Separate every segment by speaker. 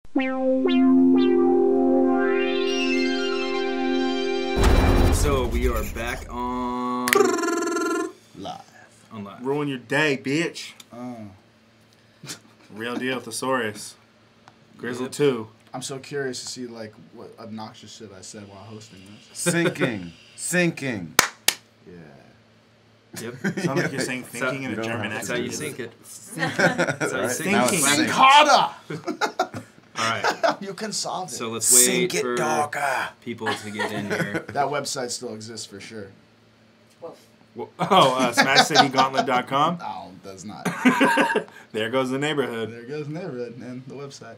Speaker 1: So we are back on
Speaker 2: Live.
Speaker 3: Ruin your day, bitch. Real deal, Thesaurus. Grizzle 2.
Speaker 2: I'm so curious to see like what obnoxious shit I said while hosting this.
Speaker 4: Sinking.
Speaker 2: Yeah.
Speaker 1: Yep.
Speaker 3: Sounds like you're saying thinking in a German
Speaker 1: That's how
Speaker 3: accent.
Speaker 1: you sink it. That's how you sink it.
Speaker 3: Thinking.
Speaker 2: Think harder.
Speaker 1: All right.
Speaker 2: You can solve it.
Speaker 1: So let's wait for people to get in here.
Speaker 2: That website still exists for sure.
Speaker 3: SmashCityGauntlet.com.
Speaker 2: No, it does not.
Speaker 3: There goes the neighborhood.
Speaker 2: There goes neighborhood and the website.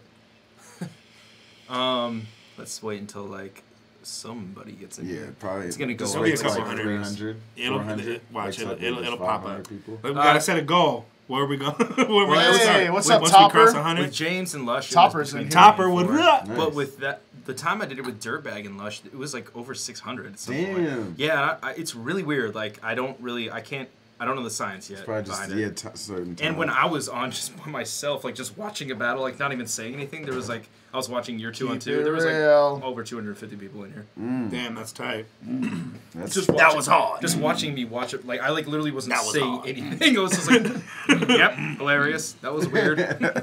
Speaker 1: Let's wait until like somebody gets in
Speaker 4: Yeah,
Speaker 1: here.
Speaker 4: probably.
Speaker 1: It's gonna go
Speaker 3: Just
Speaker 1: up
Speaker 3: be a
Speaker 1: to
Speaker 3: couple
Speaker 1: like
Speaker 3: hundred.
Speaker 4: 300,
Speaker 3: It'll
Speaker 4: 400.
Speaker 3: watch.
Speaker 4: Like
Speaker 3: It'll pop
Speaker 4: 500
Speaker 3: up.
Speaker 4: people.
Speaker 3: We gotta set a goal. Where are we going?
Speaker 2: Hey, what's up,
Speaker 3: once
Speaker 2: Topper?
Speaker 3: we cross 100?
Speaker 1: with James and Lush. it was
Speaker 2: Topper's
Speaker 1: between
Speaker 2: in
Speaker 3: Topper
Speaker 1: three
Speaker 3: would.
Speaker 1: and four.
Speaker 4: Nice.
Speaker 1: But with that, the time I did it with Dirtbag and Lush, it was like over 600 at some point.
Speaker 4: Damn.
Speaker 1: Yeah, it's really weird. Like I don't know the science yet
Speaker 4: It's probably just
Speaker 1: behind it.
Speaker 4: certain time.
Speaker 1: And when I was on just by myself, like just watching a battle, like not even saying anything, there was like I was watching year 2 on
Speaker 2: Keep
Speaker 1: 2.
Speaker 2: it
Speaker 1: There was
Speaker 2: real.
Speaker 1: like over 250 people in here.
Speaker 3: Damn, that's tight.
Speaker 4: That's
Speaker 1: Just
Speaker 3: That
Speaker 1: watching-
Speaker 3: was hard.
Speaker 1: Just watching me watch it, like I like literally wasn't
Speaker 3: That was
Speaker 1: saying
Speaker 3: hard.
Speaker 1: anything. I was just like, "Yep, hilarious. That was weird."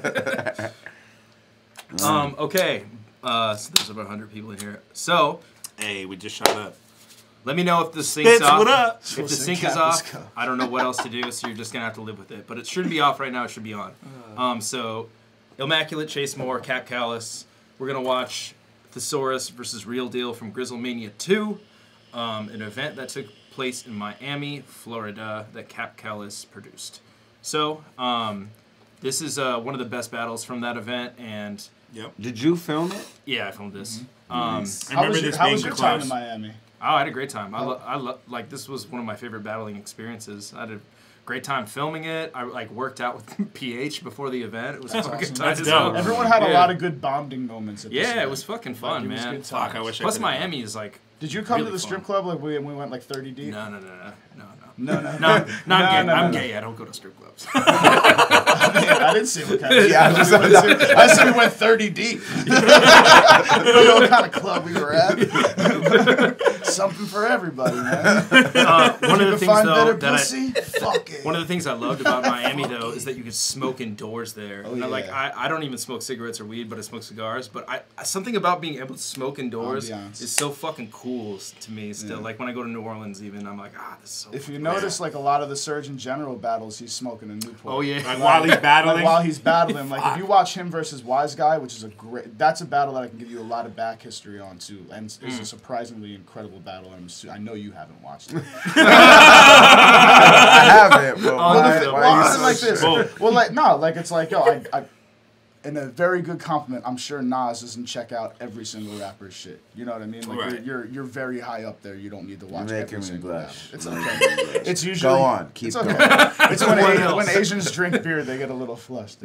Speaker 1: Okay. So there's about 100 people in here. So
Speaker 3: Hey, we just shot up.
Speaker 1: let me know if the sync's
Speaker 3: Spitz,
Speaker 1: off.
Speaker 3: what up?
Speaker 1: If the
Speaker 2: Listen,
Speaker 1: sync
Speaker 2: Cap,
Speaker 1: is
Speaker 2: let's
Speaker 1: off,
Speaker 2: go.
Speaker 1: I don't know what else to do, so you're just gonna have to live with it. But it shouldn't be off right now. It should be on. So Immaculate, Chase Moore, Cap Callis. We're gonna watch Thesaurus versus Real Deal from Grizzlemania 2, an event that took place in Miami, Florida, that Cap Callis produced. So this is one of the best battles from that event, and
Speaker 3: Yep.
Speaker 4: Did you film it?
Speaker 1: yeah, I filmed this.
Speaker 3: I
Speaker 2: How
Speaker 3: remember
Speaker 2: was
Speaker 3: this
Speaker 2: your
Speaker 3: being
Speaker 2: time
Speaker 3: close.
Speaker 2: in Miami?
Speaker 1: Oh, I had a great time. Like this was one of my favorite battling experiences. I had a great time filming it. I like worked out with PH before the event. It was fucking
Speaker 2: awesome.
Speaker 1: tight
Speaker 3: That's
Speaker 1: as
Speaker 3: dope.
Speaker 1: hell.
Speaker 2: Everyone had a
Speaker 1: Yeah.
Speaker 2: lot of good bonding moments at this
Speaker 1: Yeah, it
Speaker 2: event.
Speaker 1: was fucking
Speaker 2: Like,
Speaker 1: fun,
Speaker 2: it was
Speaker 1: man.
Speaker 2: good
Speaker 3: Fuck, I
Speaker 2: times.
Speaker 3: wish I
Speaker 1: Plus
Speaker 3: could've
Speaker 1: Miami is like
Speaker 2: Did you come
Speaker 1: really
Speaker 2: to the
Speaker 1: fun.
Speaker 2: strip club like we went like 30 deep?
Speaker 1: no.
Speaker 2: No.
Speaker 1: No, I'm gay. I'm
Speaker 2: no.
Speaker 1: gay. I don't go to strip clubs.
Speaker 2: I didn't say what kind of I said we went 30 deep. I don't know what kind of club we were at. Something for everybody, man.
Speaker 1: One of the
Speaker 2: You
Speaker 1: things
Speaker 2: find
Speaker 1: though
Speaker 2: better
Speaker 1: that
Speaker 2: pussy? Fuck it.
Speaker 1: one of the things I loved about Miami though is that you could smoke indoors there.
Speaker 2: Oh,
Speaker 1: And like
Speaker 2: yeah.
Speaker 1: I don't even smoke cigarettes or weed, but I smoke cigars. But something about being able to smoke indoors
Speaker 2: Ambiance.
Speaker 1: is so fucking cool to me still.
Speaker 2: Yeah.
Speaker 1: Like when I go to New Orleans even, I'm like, this is so
Speaker 2: If you
Speaker 1: fucking
Speaker 2: notice, like a lot of the Surgeon General battles, he's smoking a Newport.
Speaker 1: Oh yeah.
Speaker 3: Like while he's battling.
Speaker 2: Like while he's battling, like if you watch him versus Wise Guy, which is that's a battle that I can give you a lot of back history on too, and it's a surprisingly incredible battle. And I know you haven't watched it.
Speaker 4: I haven't, but why,
Speaker 1: the-
Speaker 4: why
Speaker 2: Well,
Speaker 4: are
Speaker 2: it's
Speaker 4: you
Speaker 2: like
Speaker 4: so
Speaker 2: this.
Speaker 4: sure?
Speaker 2: Well, like no, like it's like yo, I in a very good compliment, I'm sure Nas doesn't check out every single rapper's shit. You know what I mean? Like
Speaker 3: Right.
Speaker 2: you're very high up there. You don't need to watch
Speaker 4: You're
Speaker 2: every
Speaker 4: making me
Speaker 2: single
Speaker 4: blush.
Speaker 2: battle. It's okay. It's usually
Speaker 4: Go on, keep
Speaker 2: it's
Speaker 4: going.
Speaker 2: okay. It's
Speaker 1: What else?
Speaker 2: when Asians drink beer, they get a little flushed.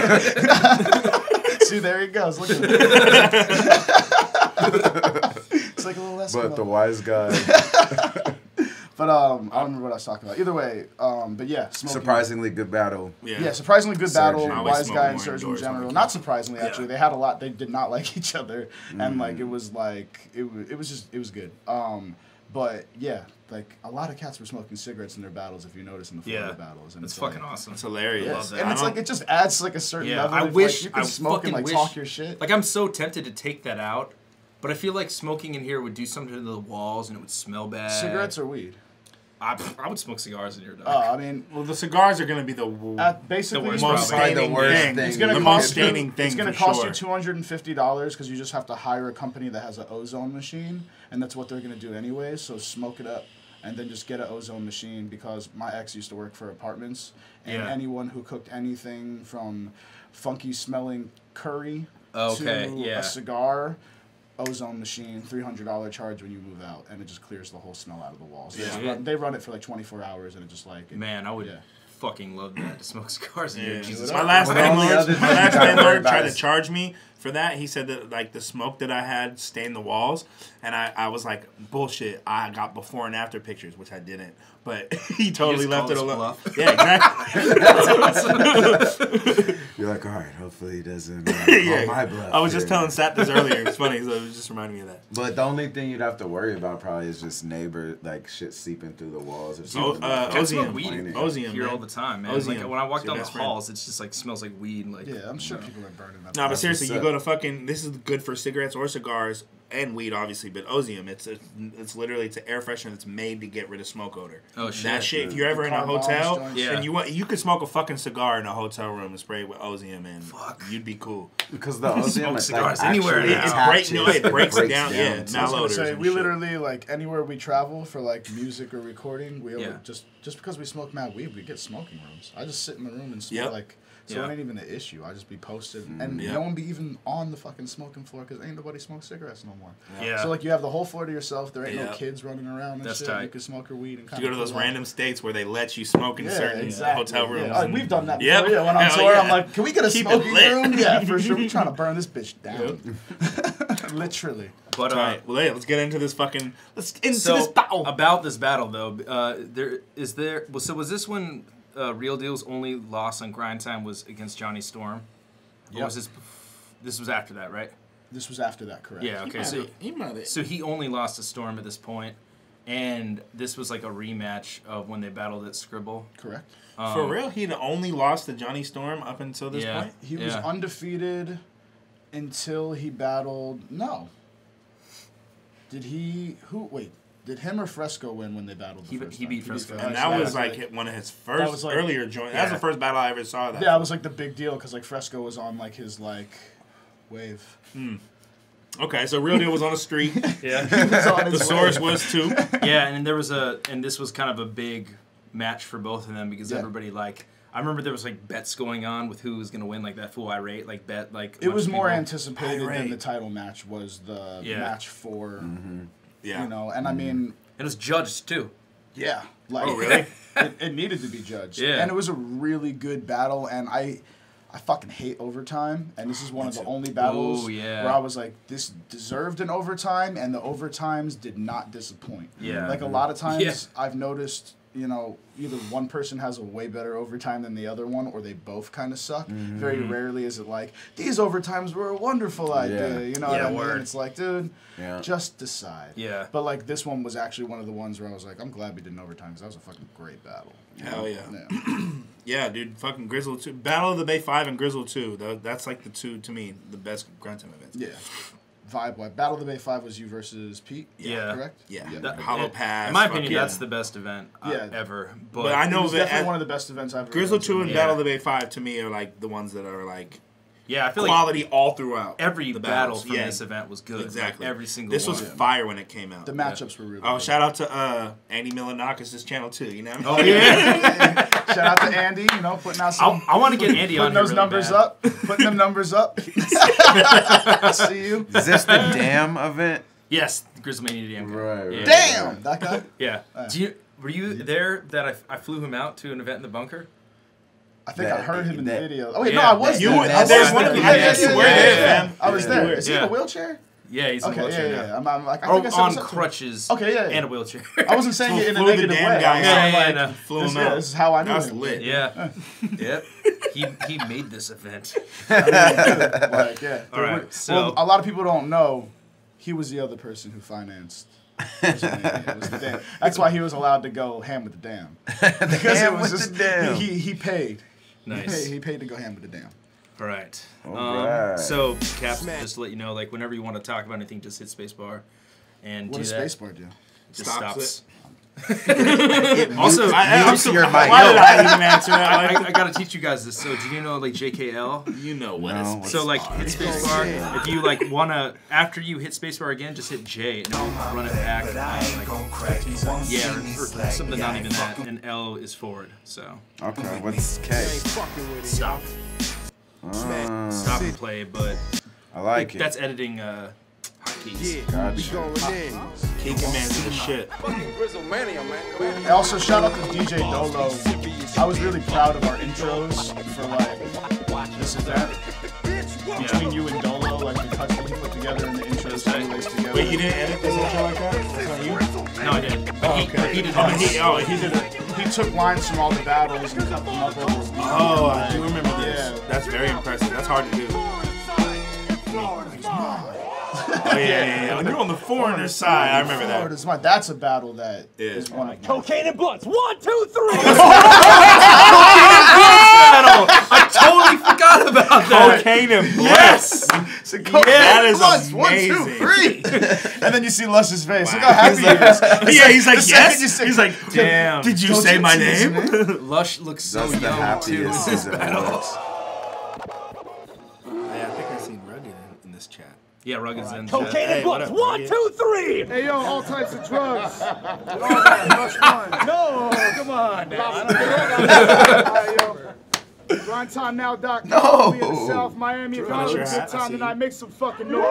Speaker 2: See, there he goes. Look at him. It's like a little Eskimo.
Speaker 4: But the wise guy,
Speaker 2: But I don't remember what I was talking about. Either way, but yeah, smoking.
Speaker 4: surprisingly good battle.
Speaker 2: Yeah, surprisingly good battle.
Speaker 4: Surgeon.
Speaker 3: I always
Speaker 2: Wise
Speaker 3: smoke
Speaker 2: Guy and
Speaker 3: more
Speaker 2: Surgeon
Speaker 3: indoors when
Speaker 2: General.
Speaker 3: I
Speaker 2: Not
Speaker 3: can.
Speaker 2: surprisingly, actually, they had a lot. They did not like each other, and like it was like it was good. But yeah, like a lot of cats were smoking cigarettes in their battles. If you notice in the Florida
Speaker 1: Yeah.
Speaker 2: battles, and
Speaker 1: That's
Speaker 2: it's
Speaker 1: fucking
Speaker 2: like,
Speaker 1: awesome.
Speaker 3: It's hilarious.
Speaker 2: Yes.
Speaker 1: that.
Speaker 2: And it's
Speaker 3: I
Speaker 2: like it just adds like a certain
Speaker 1: Yeah,
Speaker 2: level.
Speaker 1: I
Speaker 2: of,
Speaker 1: wish
Speaker 2: like, you can
Speaker 1: I
Speaker 2: smoke and
Speaker 1: fucking
Speaker 2: like talk
Speaker 1: wish-
Speaker 2: your shit.
Speaker 1: Like I'm so tempted to take that out, but I feel like smoking in here would do something to the walls and it would smell bad.
Speaker 2: Cigarettes or weed?
Speaker 1: I would smoke cigars in here, dog.
Speaker 2: I mean,
Speaker 3: Well, the cigars are going to be the
Speaker 2: basically,
Speaker 1: The worst
Speaker 3: most
Speaker 1: probably.
Speaker 3: staining
Speaker 4: The worst
Speaker 3: thing.
Speaker 4: thing.
Speaker 2: It's gonna
Speaker 3: the
Speaker 2: cost
Speaker 3: most staining thing
Speaker 2: It's gonna
Speaker 3: for
Speaker 2: cost
Speaker 3: sure.
Speaker 2: you $250 because you just have to hire a company that has an ozone machine, and that's what they're gonna do anyways. So smoke it up, and then just get an ozone machine because my ex used to work for apartments, and
Speaker 1: Yeah.
Speaker 2: anyone who cooked anything from funky smelling curry
Speaker 1: Okay,
Speaker 2: to
Speaker 1: yeah.
Speaker 2: a cigar. Ozone machine, $300 charge when you move out, and it just clears the whole smell out of the walls.
Speaker 1: Yeah.
Speaker 2: They run it for like 24 hours, and it just like
Speaker 1: Man, I would
Speaker 2: Yeah.
Speaker 1: fucking love that to smoke cigars in here.
Speaker 3: Yeah.
Speaker 1: Jesus
Speaker 3: My
Speaker 1: Christ.
Speaker 3: last
Speaker 4: Well, the only
Speaker 3: landlord,
Speaker 4: other thing
Speaker 3: my last
Speaker 4: you gotta worry
Speaker 3: landlord
Speaker 4: about
Speaker 3: tried to
Speaker 4: is-
Speaker 3: charge me for that. He said that like the smoke that I had stained the walls, and I was like, bullshit. I got before and after pictures, which I didn't. But he totally left it alone.
Speaker 1: bluff.
Speaker 3: Yeah, exactly.
Speaker 4: You're like, all right, hopefully he doesn't
Speaker 3: Yeah.
Speaker 4: call my bluff.
Speaker 3: I was just
Speaker 4: here.
Speaker 3: telling Sat this earlier. It's funny, so it was just reminding me of that.
Speaker 4: But the only thing you'd have to worry about probably is just neighbor, like shit seeping through the walls or something.
Speaker 1: Cats smoke
Speaker 3: Ozium.
Speaker 1: weed
Speaker 3: Ozium,
Speaker 1: here
Speaker 3: man.
Speaker 1: all the time, man.
Speaker 3: Ozium.
Speaker 1: Like when I walk
Speaker 3: It's your
Speaker 1: down the
Speaker 3: best friend.
Speaker 1: halls, it's just like smells like weed. Like
Speaker 2: Yeah, I'm sure people are burning that.
Speaker 3: No, but
Speaker 4: That's
Speaker 3: seriously,
Speaker 4: what's
Speaker 3: you
Speaker 4: up.
Speaker 3: go to fucking. This is good for cigarettes or cigars and weed, obviously. But Ozium, it's literally it's an air freshener that's made to get rid of smoke odor.
Speaker 1: Oh, shit.
Speaker 3: That shit. If you're ever in a
Speaker 2: Car bombs
Speaker 3: hotel
Speaker 2: joints.
Speaker 1: Yeah.
Speaker 3: and you could smoke a fucking cigar in a hotel room and spray it with Ozium, and you'd be cool.
Speaker 4: Because the Ozium
Speaker 1: Smoke
Speaker 4: is
Speaker 1: cigars
Speaker 4: like
Speaker 1: anywhere
Speaker 4: actually
Speaker 1: now.
Speaker 3: It breaks down. Yeah,
Speaker 4: so-
Speaker 2: I was
Speaker 3: malodors.
Speaker 2: gonna say,
Speaker 3: and
Speaker 2: we
Speaker 3: shit.
Speaker 2: literally like anywhere we travel for like music or recording, we
Speaker 1: Yeah.
Speaker 2: just because we smoke mad weed, we get smoking rooms. I just sit in the room and smoke
Speaker 3: Yep.
Speaker 2: like. So
Speaker 1: Yeah.
Speaker 2: it ain't even an issue. I just be posted, and
Speaker 3: Yeah.
Speaker 2: no one be even on the fucking smoking floor because ain't nobody smoke cigarettes no more.
Speaker 1: Yeah.
Speaker 2: So like you have the whole floor to yourself. There ain't
Speaker 3: Yeah.
Speaker 2: no kids running around and
Speaker 1: That's
Speaker 2: shit.
Speaker 1: tight.
Speaker 2: You can smoke your weed and kind
Speaker 3: You go
Speaker 2: of
Speaker 3: to those random states where they let you smoke in certain hotel rooms.
Speaker 2: Yeah.
Speaker 3: and-
Speaker 2: We've done that
Speaker 3: Yep.
Speaker 2: before. Yeah, when I'm
Speaker 3: Hell
Speaker 2: tour,
Speaker 3: yeah.
Speaker 2: I'm like, can we get a
Speaker 3: Keep it
Speaker 2: smoking
Speaker 3: lit.
Speaker 2: room? Yeah, for sure. We're trying to burn this bitch down. Literally.
Speaker 1: but
Speaker 3: All right, well, yeah, let's get into this fucking. Let's get into
Speaker 1: so
Speaker 3: this battle.
Speaker 1: about this battle though, was this when Real Deal's only loss on Grind Time was against Johnny Storm? Or
Speaker 2: Yep.
Speaker 1: was this was after that, right?
Speaker 2: This was after that, correct?
Speaker 1: Yeah. Okay. So
Speaker 3: So
Speaker 1: he only lost to Storm at this point, and this was like a rematch of when they battled at Scribble.
Speaker 2: Correct.
Speaker 3: for real, he'd only lost to Johnny Storm up until this
Speaker 1: Yeah.
Speaker 3: point.
Speaker 2: He was undefeated until he battled. No. Did he? Who? Wait. Did him or Fresco win when they battled?
Speaker 1: He-
Speaker 2: The first
Speaker 1: he
Speaker 2: time?
Speaker 1: beat Fresco.
Speaker 3: And
Speaker 2: So
Speaker 3: that was
Speaker 2: like-
Speaker 3: like one of his
Speaker 2: That
Speaker 3: first
Speaker 2: was like-
Speaker 3: earlier joints. That's
Speaker 1: Yeah.
Speaker 3: the first battle I ever saw. That.
Speaker 2: Yeah, it was like the big deal because like Fresco was on like his like wave.
Speaker 3: Okay, so Real Deal was on a streak.
Speaker 1: Yeah.
Speaker 2: He was on
Speaker 3: The
Speaker 2: his
Speaker 3: Source
Speaker 2: wave.
Speaker 3: was too.
Speaker 1: Yeah, and this was kind of a big match for both of them because
Speaker 2: Yeah.
Speaker 1: everybody like. I remember there was like bets going on with who was gonna win, like that full irate, like bet like.
Speaker 2: It was more
Speaker 1: people.
Speaker 2: anticipated than
Speaker 3: Irate.
Speaker 2: the title match was the
Speaker 1: Yeah.
Speaker 2: match for
Speaker 3: Yeah.
Speaker 2: you know, and I mean.
Speaker 1: It was judged too.
Speaker 2: Yeah. Like,
Speaker 3: Oh, really?
Speaker 2: it needed to be judged.
Speaker 1: Yeah.
Speaker 2: And it was a really good battle, and I fucking hate overtime, and this is one of the only battles
Speaker 1: Oh, yeah.
Speaker 2: where I was like, this deserved an overtime, and the overtimes did not disappoint.
Speaker 1: Yeah.
Speaker 2: Like a lot of times,
Speaker 1: Yeah.
Speaker 2: I've noticed, you know, either one person has a way better overtime than the other one, or they both kind of suck. Very rarely is it like, these overtimes were a wonderful idea, you know
Speaker 1: Yeah,
Speaker 2: what I mean?
Speaker 1: word.
Speaker 2: It's like, dude,
Speaker 4: Yeah.
Speaker 2: just decide.
Speaker 1: Yeah.
Speaker 2: But like this one was actually one of the ones where I was like, I'm glad we did an overtime because that was a fucking great battle.
Speaker 3: Hell yeah.
Speaker 2: Yeah.
Speaker 3: Yeah, dude. Fucking Grizzle 2. Battle of the Bay 5 and Grizzle 2. That's like the two, to me, the best Grind Time events.
Speaker 2: Yeah. Vibe-wise. Battle of the Bay 5 was you versus Pete?
Speaker 1: Yeah.
Speaker 2: Correct?
Speaker 3: Yeah.
Speaker 1: That-
Speaker 3: Hollow
Speaker 1: in-
Speaker 3: Pass.
Speaker 1: In my
Speaker 3: fuck
Speaker 1: opinion,
Speaker 3: yeah.
Speaker 1: that's the best event
Speaker 2: Yeah.
Speaker 1: ever.
Speaker 3: But I
Speaker 2: It
Speaker 3: know
Speaker 2: was
Speaker 3: that
Speaker 2: definitely
Speaker 3: at-
Speaker 2: one of the best events I've ever
Speaker 3: Grizzle
Speaker 2: been
Speaker 3: 2
Speaker 2: to.
Speaker 3: and
Speaker 1: Yeah.
Speaker 3: Battle of the Bay 5 to me are like the ones that are like
Speaker 1: Yeah, I feel like
Speaker 3: quality all throughout.
Speaker 1: every
Speaker 3: the
Speaker 1: battle
Speaker 3: battles.
Speaker 1: from
Speaker 3: Yeah,
Speaker 1: this event was good.
Speaker 3: Exactly.
Speaker 1: Like, every single
Speaker 3: This
Speaker 1: one.
Speaker 3: was fire when it came out.
Speaker 2: The matchups were really
Speaker 3: Oh,
Speaker 2: good.
Speaker 3: shout out to Andy Milanakis' channel too. You know what I mean?
Speaker 1: Oh yeah.
Speaker 2: Shout out to Andy, you know, putting out some...
Speaker 1: I want to get Andy on
Speaker 2: Putting
Speaker 1: here
Speaker 2: those
Speaker 1: really
Speaker 2: numbers
Speaker 1: bad.
Speaker 2: up. Putting them numbers up. I see you.
Speaker 4: Is this the damn event?
Speaker 1: Yes, Grizzlemania Damn.
Speaker 4: Right,
Speaker 1: Yeah.
Speaker 4: right.
Speaker 2: Damn! That guy?
Speaker 1: Yeah. Were you there that I flew him out to an event in the bunker?
Speaker 2: I think I
Speaker 4: That-
Speaker 2: heard him in the
Speaker 4: that-
Speaker 2: video. Oh, wait,
Speaker 1: Yeah.
Speaker 2: no, I was
Speaker 3: You
Speaker 2: there.
Speaker 3: were-
Speaker 2: I was
Speaker 3: there's
Speaker 2: there.
Speaker 3: one of the-
Speaker 2: Yeah,
Speaker 3: yes,
Speaker 2: yeah,
Speaker 3: you were
Speaker 2: yeah,
Speaker 3: there,
Speaker 2: yeah.
Speaker 3: fam.
Speaker 2: I was there.
Speaker 3: Yeah.
Speaker 2: Is he in a wheelchair?
Speaker 1: Yeah, he's in a
Speaker 2: Okay,
Speaker 1: wheelchair
Speaker 2: yeah,
Speaker 1: now.
Speaker 2: yeah. I'm like, I
Speaker 1: Oh,
Speaker 2: think I said
Speaker 1: on
Speaker 2: what's up to him.
Speaker 1: crutches.
Speaker 2: Okay, yeah, yeah.
Speaker 1: And a wheelchair.
Speaker 2: I wasn't saying it in a
Speaker 3: Flew the
Speaker 2: negative
Speaker 3: damn
Speaker 2: way.
Speaker 3: guy
Speaker 2: I was
Speaker 3: out.
Speaker 2: saying,
Speaker 1: Yeah,
Speaker 2: like,
Speaker 1: yeah, no.
Speaker 3: Flew him
Speaker 2: yeah,
Speaker 3: out.
Speaker 2: this is how I knew
Speaker 3: That's
Speaker 2: him.
Speaker 3: lit.
Speaker 1: Yeah. Yep. He made this event.
Speaker 2: Like, yeah.
Speaker 1: All right,
Speaker 2: Well,
Speaker 1: so-
Speaker 2: a lot of people don't know he was the other person who financed. It was the dam. That's why he was allowed to go ham with the dam. Because
Speaker 4: ham
Speaker 2: it was
Speaker 4: with
Speaker 2: just
Speaker 4: the dam.
Speaker 2: he paid.
Speaker 1: Nice.
Speaker 2: He paid to go ham with the dam.
Speaker 1: All right.
Speaker 4: All right.
Speaker 1: So, Cap, just to let you know, like, whenever you want to talk about anything, just hit spacebar and
Speaker 2: What
Speaker 1: do
Speaker 2: does
Speaker 1: that.
Speaker 2: spacebar do?
Speaker 1: Just
Speaker 3: Stops
Speaker 1: stops.
Speaker 4: Also,
Speaker 3: I'm
Speaker 4: mute your mic.
Speaker 3: Why did I even answer that?
Speaker 1: I gotta teach you guys this. So, do you know, like, JKL?
Speaker 3: You know what?
Speaker 4: No.
Speaker 3: It's
Speaker 1: So, like, hit spacebar. If you, like, wanna, after you hit spacebar again, just hit J and it'll run it back. Yeah, or something not even that. And L is forward. So,
Speaker 4: Okay, what's K?
Speaker 1: stop. Stop and play, but
Speaker 4: I like it.
Speaker 1: that's editing hotkeys.
Speaker 4: Gotcha.
Speaker 3: Key commands are the shit.
Speaker 2: And also, shout out to DJ Dolo. I was really proud of our intros for, like, this event. between you and Dolo, like the cuts that he put together and the intros that he lays together.
Speaker 3: Wait, you didn't edit this intro like that? That's not you?
Speaker 1: No, I didn't. But he did
Speaker 3: He did it.
Speaker 2: He took lines from all the battles and cut them up over a beat.
Speaker 3: Oh, I do remember this.
Speaker 2: Yeah.
Speaker 3: That's very impressive. That's hard to do. Oh, yeah. When you're on the foreigner side, I remember that.
Speaker 2: Florida's mine. That's a battle that is one of my
Speaker 5: Cocaine and blunts. 1, 2, 3.
Speaker 1: I totally forgot about that.
Speaker 3: Cocaine and
Speaker 1: Yes.
Speaker 3: That is amazing.
Speaker 2: 1, 2, 3. And then you see Lush's face. Look how happy he is.
Speaker 3: Yeah, he's like,
Speaker 2: The second you
Speaker 3: yes.
Speaker 2: say-
Speaker 3: He's like,
Speaker 1: Damn.
Speaker 3: did you
Speaker 2: Don't
Speaker 3: say
Speaker 2: you
Speaker 3: my
Speaker 2: tease
Speaker 3: name?
Speaker 1: Lush looks so
Speaker 4: That's the
Speaker 1: young too.
Speaker 4: happiest he's ever looked.
Speaker 3: Yeah, I think I seen Rugged in this chat.
Speaker 1: Yeah, Rugged's in.
Speaker 5: Cocaine
Speaker 3: Hey,
Speaker 5: and
Speaker 3: what
Speaker 5: blunts.
Speaker 3: up,
Speaker 5: 1,
Speaker 3: Rugged?
Speaker 5: 2, 3.
Speaker 6: Hey, yo, all types of drugs. No, come on. GrindTimeNow.com.
Speaker 4: No.
Speaker 6: We in the South Miami. If you're having a
Speaker 3: Punisher
Speaker 6: good
Speaker 3: hat, I
Speaker 6: time
Speaker 3: see.
Speaker 6: tonight, make some fucking noise.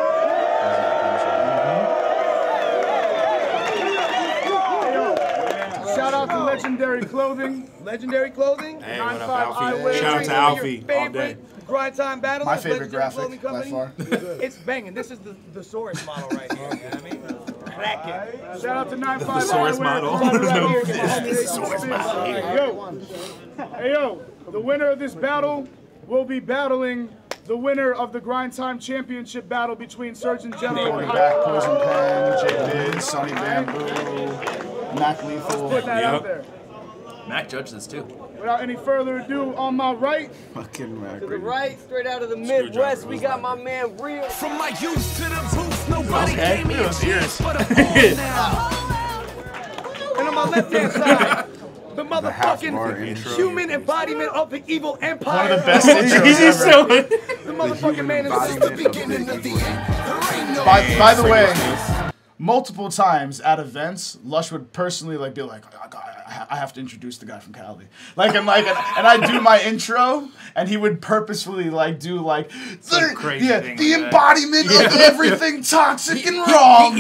Speaker 6: Hey, yo, shout out to Legendary Clothing.
Speaker 5: Legendary clothing.
Speaker 3: Hey, what up,
Speaker 6: 95
Speaker 3: Alfie?
Speaker 6: eyewear.
Speaker 3: Shout out to Alfie all day.
Speaker 5: Favorite grind time battle.
Speaker 2: My favorite
Speaker 5: Legendary
Speaker 2: graphic
Speaker 5: Clothing
Speaker 2: by
Speaker 5: Company.
Speaker 2: far.
Speaker 5: It's banging. This is the thesaurus model right here. You know what I mean? Crack it.
Speaker 6: Shout out to 95
Speaker 3: Thesaurus
Speaker 6: eyewear.
Speaker 3: model.
Speaker 6: Thesaurus model. Yo, hey yo, the winner of this battle will be battling the winner of the Grind Time Championship battle between Surgeon General
Speaker 2: Bring
Speaker 6: and
Speaker 2: back Poison Pen, J Biz, Sonny Bamboo, Mac Lethal.
Speaker 6: Putting that out there.
Speaker 1: Mac judged this too.
Speaker 6: Without any further ado, on my right,
Speaker 4: Fucking Mac.
Speaker 5: To the right, straight out of the Midwest, we got my man Real.
Speaker 7: From my youth to the booth, nobody
Speaker 3: Okay,
Speaker 7: gave me
Speaker 3: look
Speaker 7: a
Speaker 3: at those ears.
Speaker 7: chance, but I'm on now.
Speaker 5: And on my left-hand side, the
Speaker 4: half-bar
Speaker 5: motherfucking
Speaker 4: intro.
Speaker 5: human embodiment of the evil empire.
Speaker 2: One of the best intros ever.
Speaker 5: The motherfucking man is
Speaker 7: Beginning of the end. There ain't no
Speaker 2: By the way, multiple times at events, Lush would personally like be like, I have to introduce the guy from Cali. And I do my intro, and he would purposefully do
Speaker 1: crazy thing
Speaker 2: the
Speaker 1: like
Speaker 2: embodiment of everything toxic and wrong.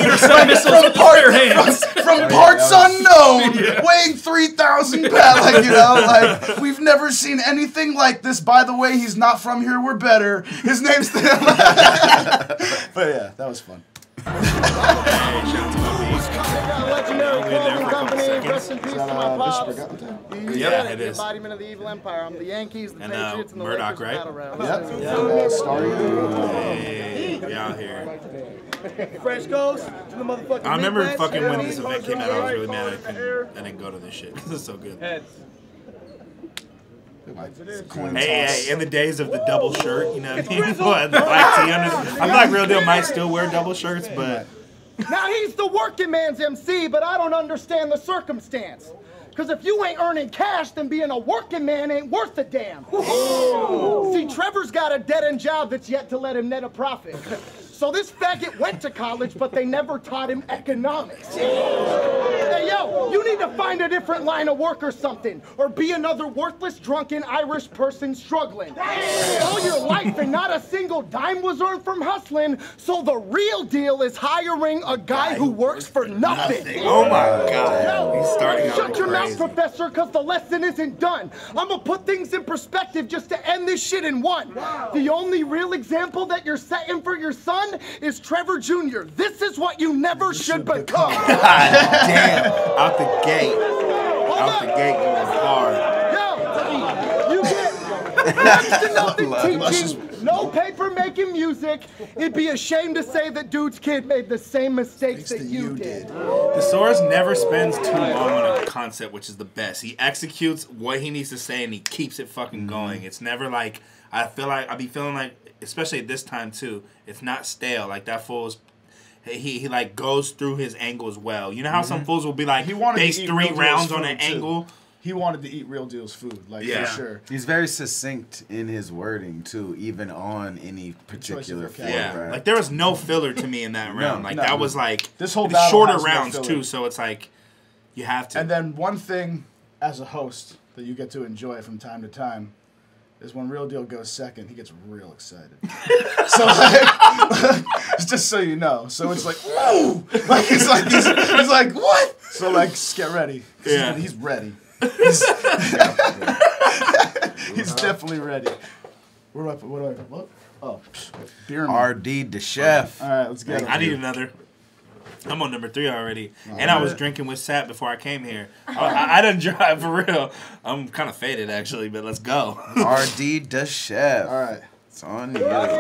Speaker 2: From parts unknown, weighing 3,000 pounds. We've never seen anything like this. By the way, he's not from here. We're better. His name's. But yeah, that was fun.
Speaker 6: Legendary Clothing Company. Rest in peace to my pops.
Speaker 3: Yeah, it
Speaker 6: The
Speaker 3: is.
Speaker 6: embodiment of the evil empire. I'm the Yankees, the
Speaker 3: And,
Speaker 6: Patriots, and the
Speaker 3: Murdoch,
Speaker 6: Lakers
Speaker 3: right?
Speaker 6: battle round.
Speaker 2: Yep. Starry.
Speaker 3: Hey, we out here.
Speaker 5: Fresh Ghost to the motherfucking
Speaker 3: I remember
Speaker 5: Midwest.
Speaker 3: fucking
Speaker 5: You know
Speaker 3: when
Speaker 5: what I
Speaker 3: this
Speaker 5: mean?
Speaker 3: event came out, I was really mad I didn't go to this shit because it's so good. Hey, in the days of the double shirt, you know what I mean? People had the black tee under. I feel like Real Deal might still wear double shirts, but
Speaker 6: Now he's the working man's MC, but I don't understand the circumstance. Because if you ain't earning cash, then being a working man ain't worth a damn. See, Trevor's got a dead-end job that's yet to let him net a profit. So this faggot went to college, but they never taught him economics. Hey, yo, you need to find a different line of work or something, or be another worthless, drunken Irish person struggling. All your life and not a single dime was earned from hustling, so the real deal is hiring a guy who works for nothing.
Speaker 3: oh my god, he's starting out
Speaker 6: Shut your mouth,
Speaker 3: crazy.
Speaker 6: Professor, because the lesson isn't done. I'm gonna put things in perspective just to end this shit in one. The only real example that you're setting for your son is Trevor Jr. This is what you never should become.
Speaker 3: Damn, out the gate, going hard.
Speaker 6: Yo, you get next to nothing teaching, no paper making music. It'd be a shame to say that dude's kid made the same mistakes that you did.
Speaker 3: Thesaurus never spends too long on a concept, which is the best. He executes what he needs to say and he keeps it fucking going. It's never like, I be feeling like, especially at this time too, it's not stale. Like that fool's, he like goes through his angle as well. You know how some fools will be like,
Speaker 2: He wanted
Speaker 3: base
Speaker 2: to eat
Speaker 3: 3
Speaker 2: Real
Speaker 3: rounds
Speaker 2: Deal's
Speaker 3: on an
Speaker 2: food, too.
Speaker 3: angle.
Speaker 2: He wanted to eat Real Deal's food,
Speaker 3: Yeah.
Speaker 2: for sure.
Speaker 4: He's very succinct in his wording too, even on any particular
Speaker 2: Choice of
Speaker 4: floor.
Speaker 3: Yeah,
Speaker 4: right?
Speaker 3: like there was no filler to me in that round. Like
Speaker 2: no.
Speaker 3: that was like
Speaker 2: This whole
Speaker 3: it's
Speaker 2: battle
Speaker 3: shorter
Speaker 2: has no
Speaker 3: rounds
Speaker 2: filler.
Speaker 3: too, so it's like you have to.
Speaker 2: And then one thing, as a host, that you get to enjoy from time to time is when Real Deal goes second, he gets real excited. So just so you know. So it's like, woo! He's like, what? So just get ready.
Speaker 3: Yeah.
Speaker 2: He's ready. He's definitely ready. What? Oh, beer.
Speaker 4: RD the chef.
Speaker 2: All right, let's get it.
Speaker 3: I need another. I'm on number 3 already, and I was drinking with Sap before I came here. I didn't drive for real. I'm kind of faded actually, but let's go.
Speaker 4: RD the chef.
Speaker 2: All right,
Speaker 4: it's on you.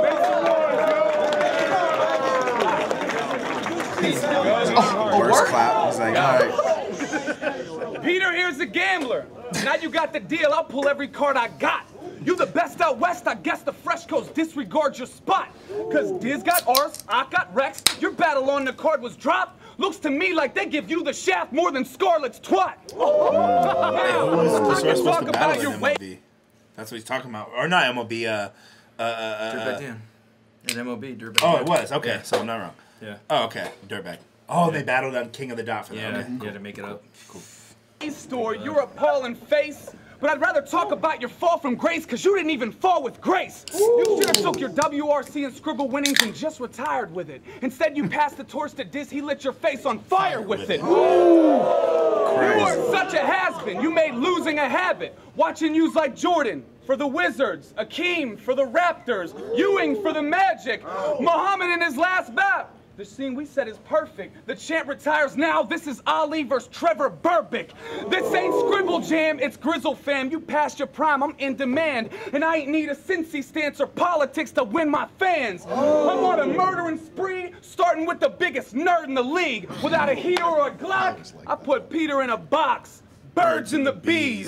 Speaker 4: Worst clap. He's like, all right.
Speaker 8: Peter, here's the gambler. Now you got the deal. I'll pull every card I got. You the best out west, I guess the Freshcos disregard your spot. Cause Diz got Ars, I got Rex, your battle on the card was dropped. Looks to me like they give you the shaft more than Scarlet's twat.
Speaker 3: Who's supposed to battle in MLB? That's what he's talking about. Or not MLB,
Speaker 1: Dirtbag Dan. In MLB, Dirtbag
Speaker 3: Oh,
Speaker 1: Dan.
Speaker 3: it was. Okay,
Speaker 1: Yeah.
Speaker 3: so I'm not wrong.
Speaker 1: Yeah.
Speaker 3: Oh, okay. Dirtbag. Oh, they battled on King of the Dot for that.
Speaker 1: Yeah,
Speaker 3: Okay.
Speaker 1: yeah, to make it up. Cool.
Speaker 8: Store, you're appalling face. But I'd rather talk about your fall from grace, cause you didn't even fall with grace. You should have took your WRC and Scribble winnings and just retired with it. Instead, you passed the torch to Diz, he lit your face on fire with it. You are such a has-been, you made losing a habit. Watching yous like Jordan for the Wizards, Akeem for the Raptors, Ewing for the Magic, Muhammad in his last bout. The scene we said is perfect. The champ retires now. This is Ali versus Trevor Burbick. This ain't Scribble Jam, it's Grizzle fam. You passed your prime, I'm in demand. And I ain't need a Cincy stance or politics to win my fans. I'm on a murdering spree, starting with the biggest nerd in the league. Without a heater or a Glock, I put Peter in a box. Birds and the bees.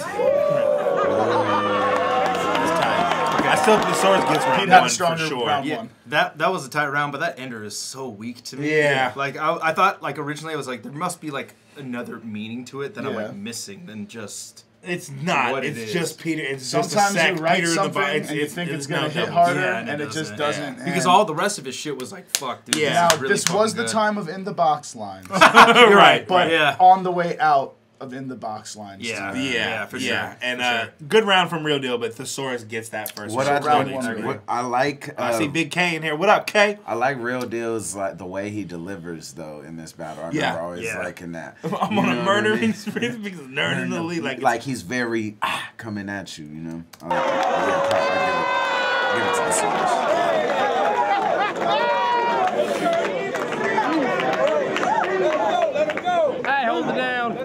Speaker 3: I still think the Swords gets round
Speaker 2: had a
Speaker 3: 1 for
Speaker 2: stronger
Speaker 3: sure.
Speaker 2: round
Speaker 1: Yeah,
Speaker 2: one.
Speaker 1: that was a tight round, but that ender is so weak to me.
Speaker 3: Yeah.
Speaker 1: Like I thought, like originally I was like, there must be like another meaning to it that I'm
Speaker 2: Yeah.
Speaker 1: like missing than just.
Speaker 3: It's not.
Speaker 1: What it
Speaker 3: It's
Speaker 1: is.
Speaker 3: just Peter. It's
Speaker 2: Sometimes
Speaker 3: just a sec.
Speaker 2: you write
Speaker 3: Peter in the
Speaker 2: something
Speaker 3: box.
Speaker 2: and you think it's gonna
Speaker 3: no
Speaker 2: hit
Speaker 3: double.
Speaker 2: harder,
Speaker 1: Yeah,
Speaker 2: and it just
Speaker 1: doesn't.
Speaker 2: doesn't.
Speaker 1: Because
Speaker 2: and-
Speaker 1: all the rest of his shit was like, fuck, dude.
Speaker 3: Yeah.
Speaker 1: this
Speaker 2: Now
Speaker 1: is really
Speaker 2: this was
Speaker 1: fucking
Speaker 2: the
Speaker 1: good.
Speaker 2: time of in the box lines,
Speaker 3: You're right.
Speaker 2: but
Speaker 1: Yeah.
Speaker 2: on the way out of in the box lines.
Speaker 1: Yeah.
Speaker 2: too.
Speaker 3: Yeah,
Speaker 1: for
Speaker 3: yeah.
Speaker 1: sure.
Speaker 3: And
Speaker 1: For sure.
Speaker 3: good round from Real Deal, but Thesaurus gets that first.
Speaker 4: What
Speaker 3: round.
Speaker 4: I
Speaker 2: round
Speaker 4: think,
Speaker 2: one.
Speaker 4: what I like.
Speaker 3: I see Big K in here. What up, K?
Speaker 4: I like Real Deal's like the way he delivers though in this battle. I
Speaker 3: Yeah.
Speaker 4: remember always
Speaker 1: Yeah.
Speaker 4: liking that.
Speaker 3: I'm
Speaker 4: You
Speaker 3: on
Speaker 4: know
Speaker 3: a
Speaker 4: what I
Speaker 3: murdering
Speaker 4: mean?
Speaker 3: spree because nerd in the league.
Speaker 4: Like he's very coming at you. You know. I like it. I give it to the Source.
Speaker 8: Hey, hold it down.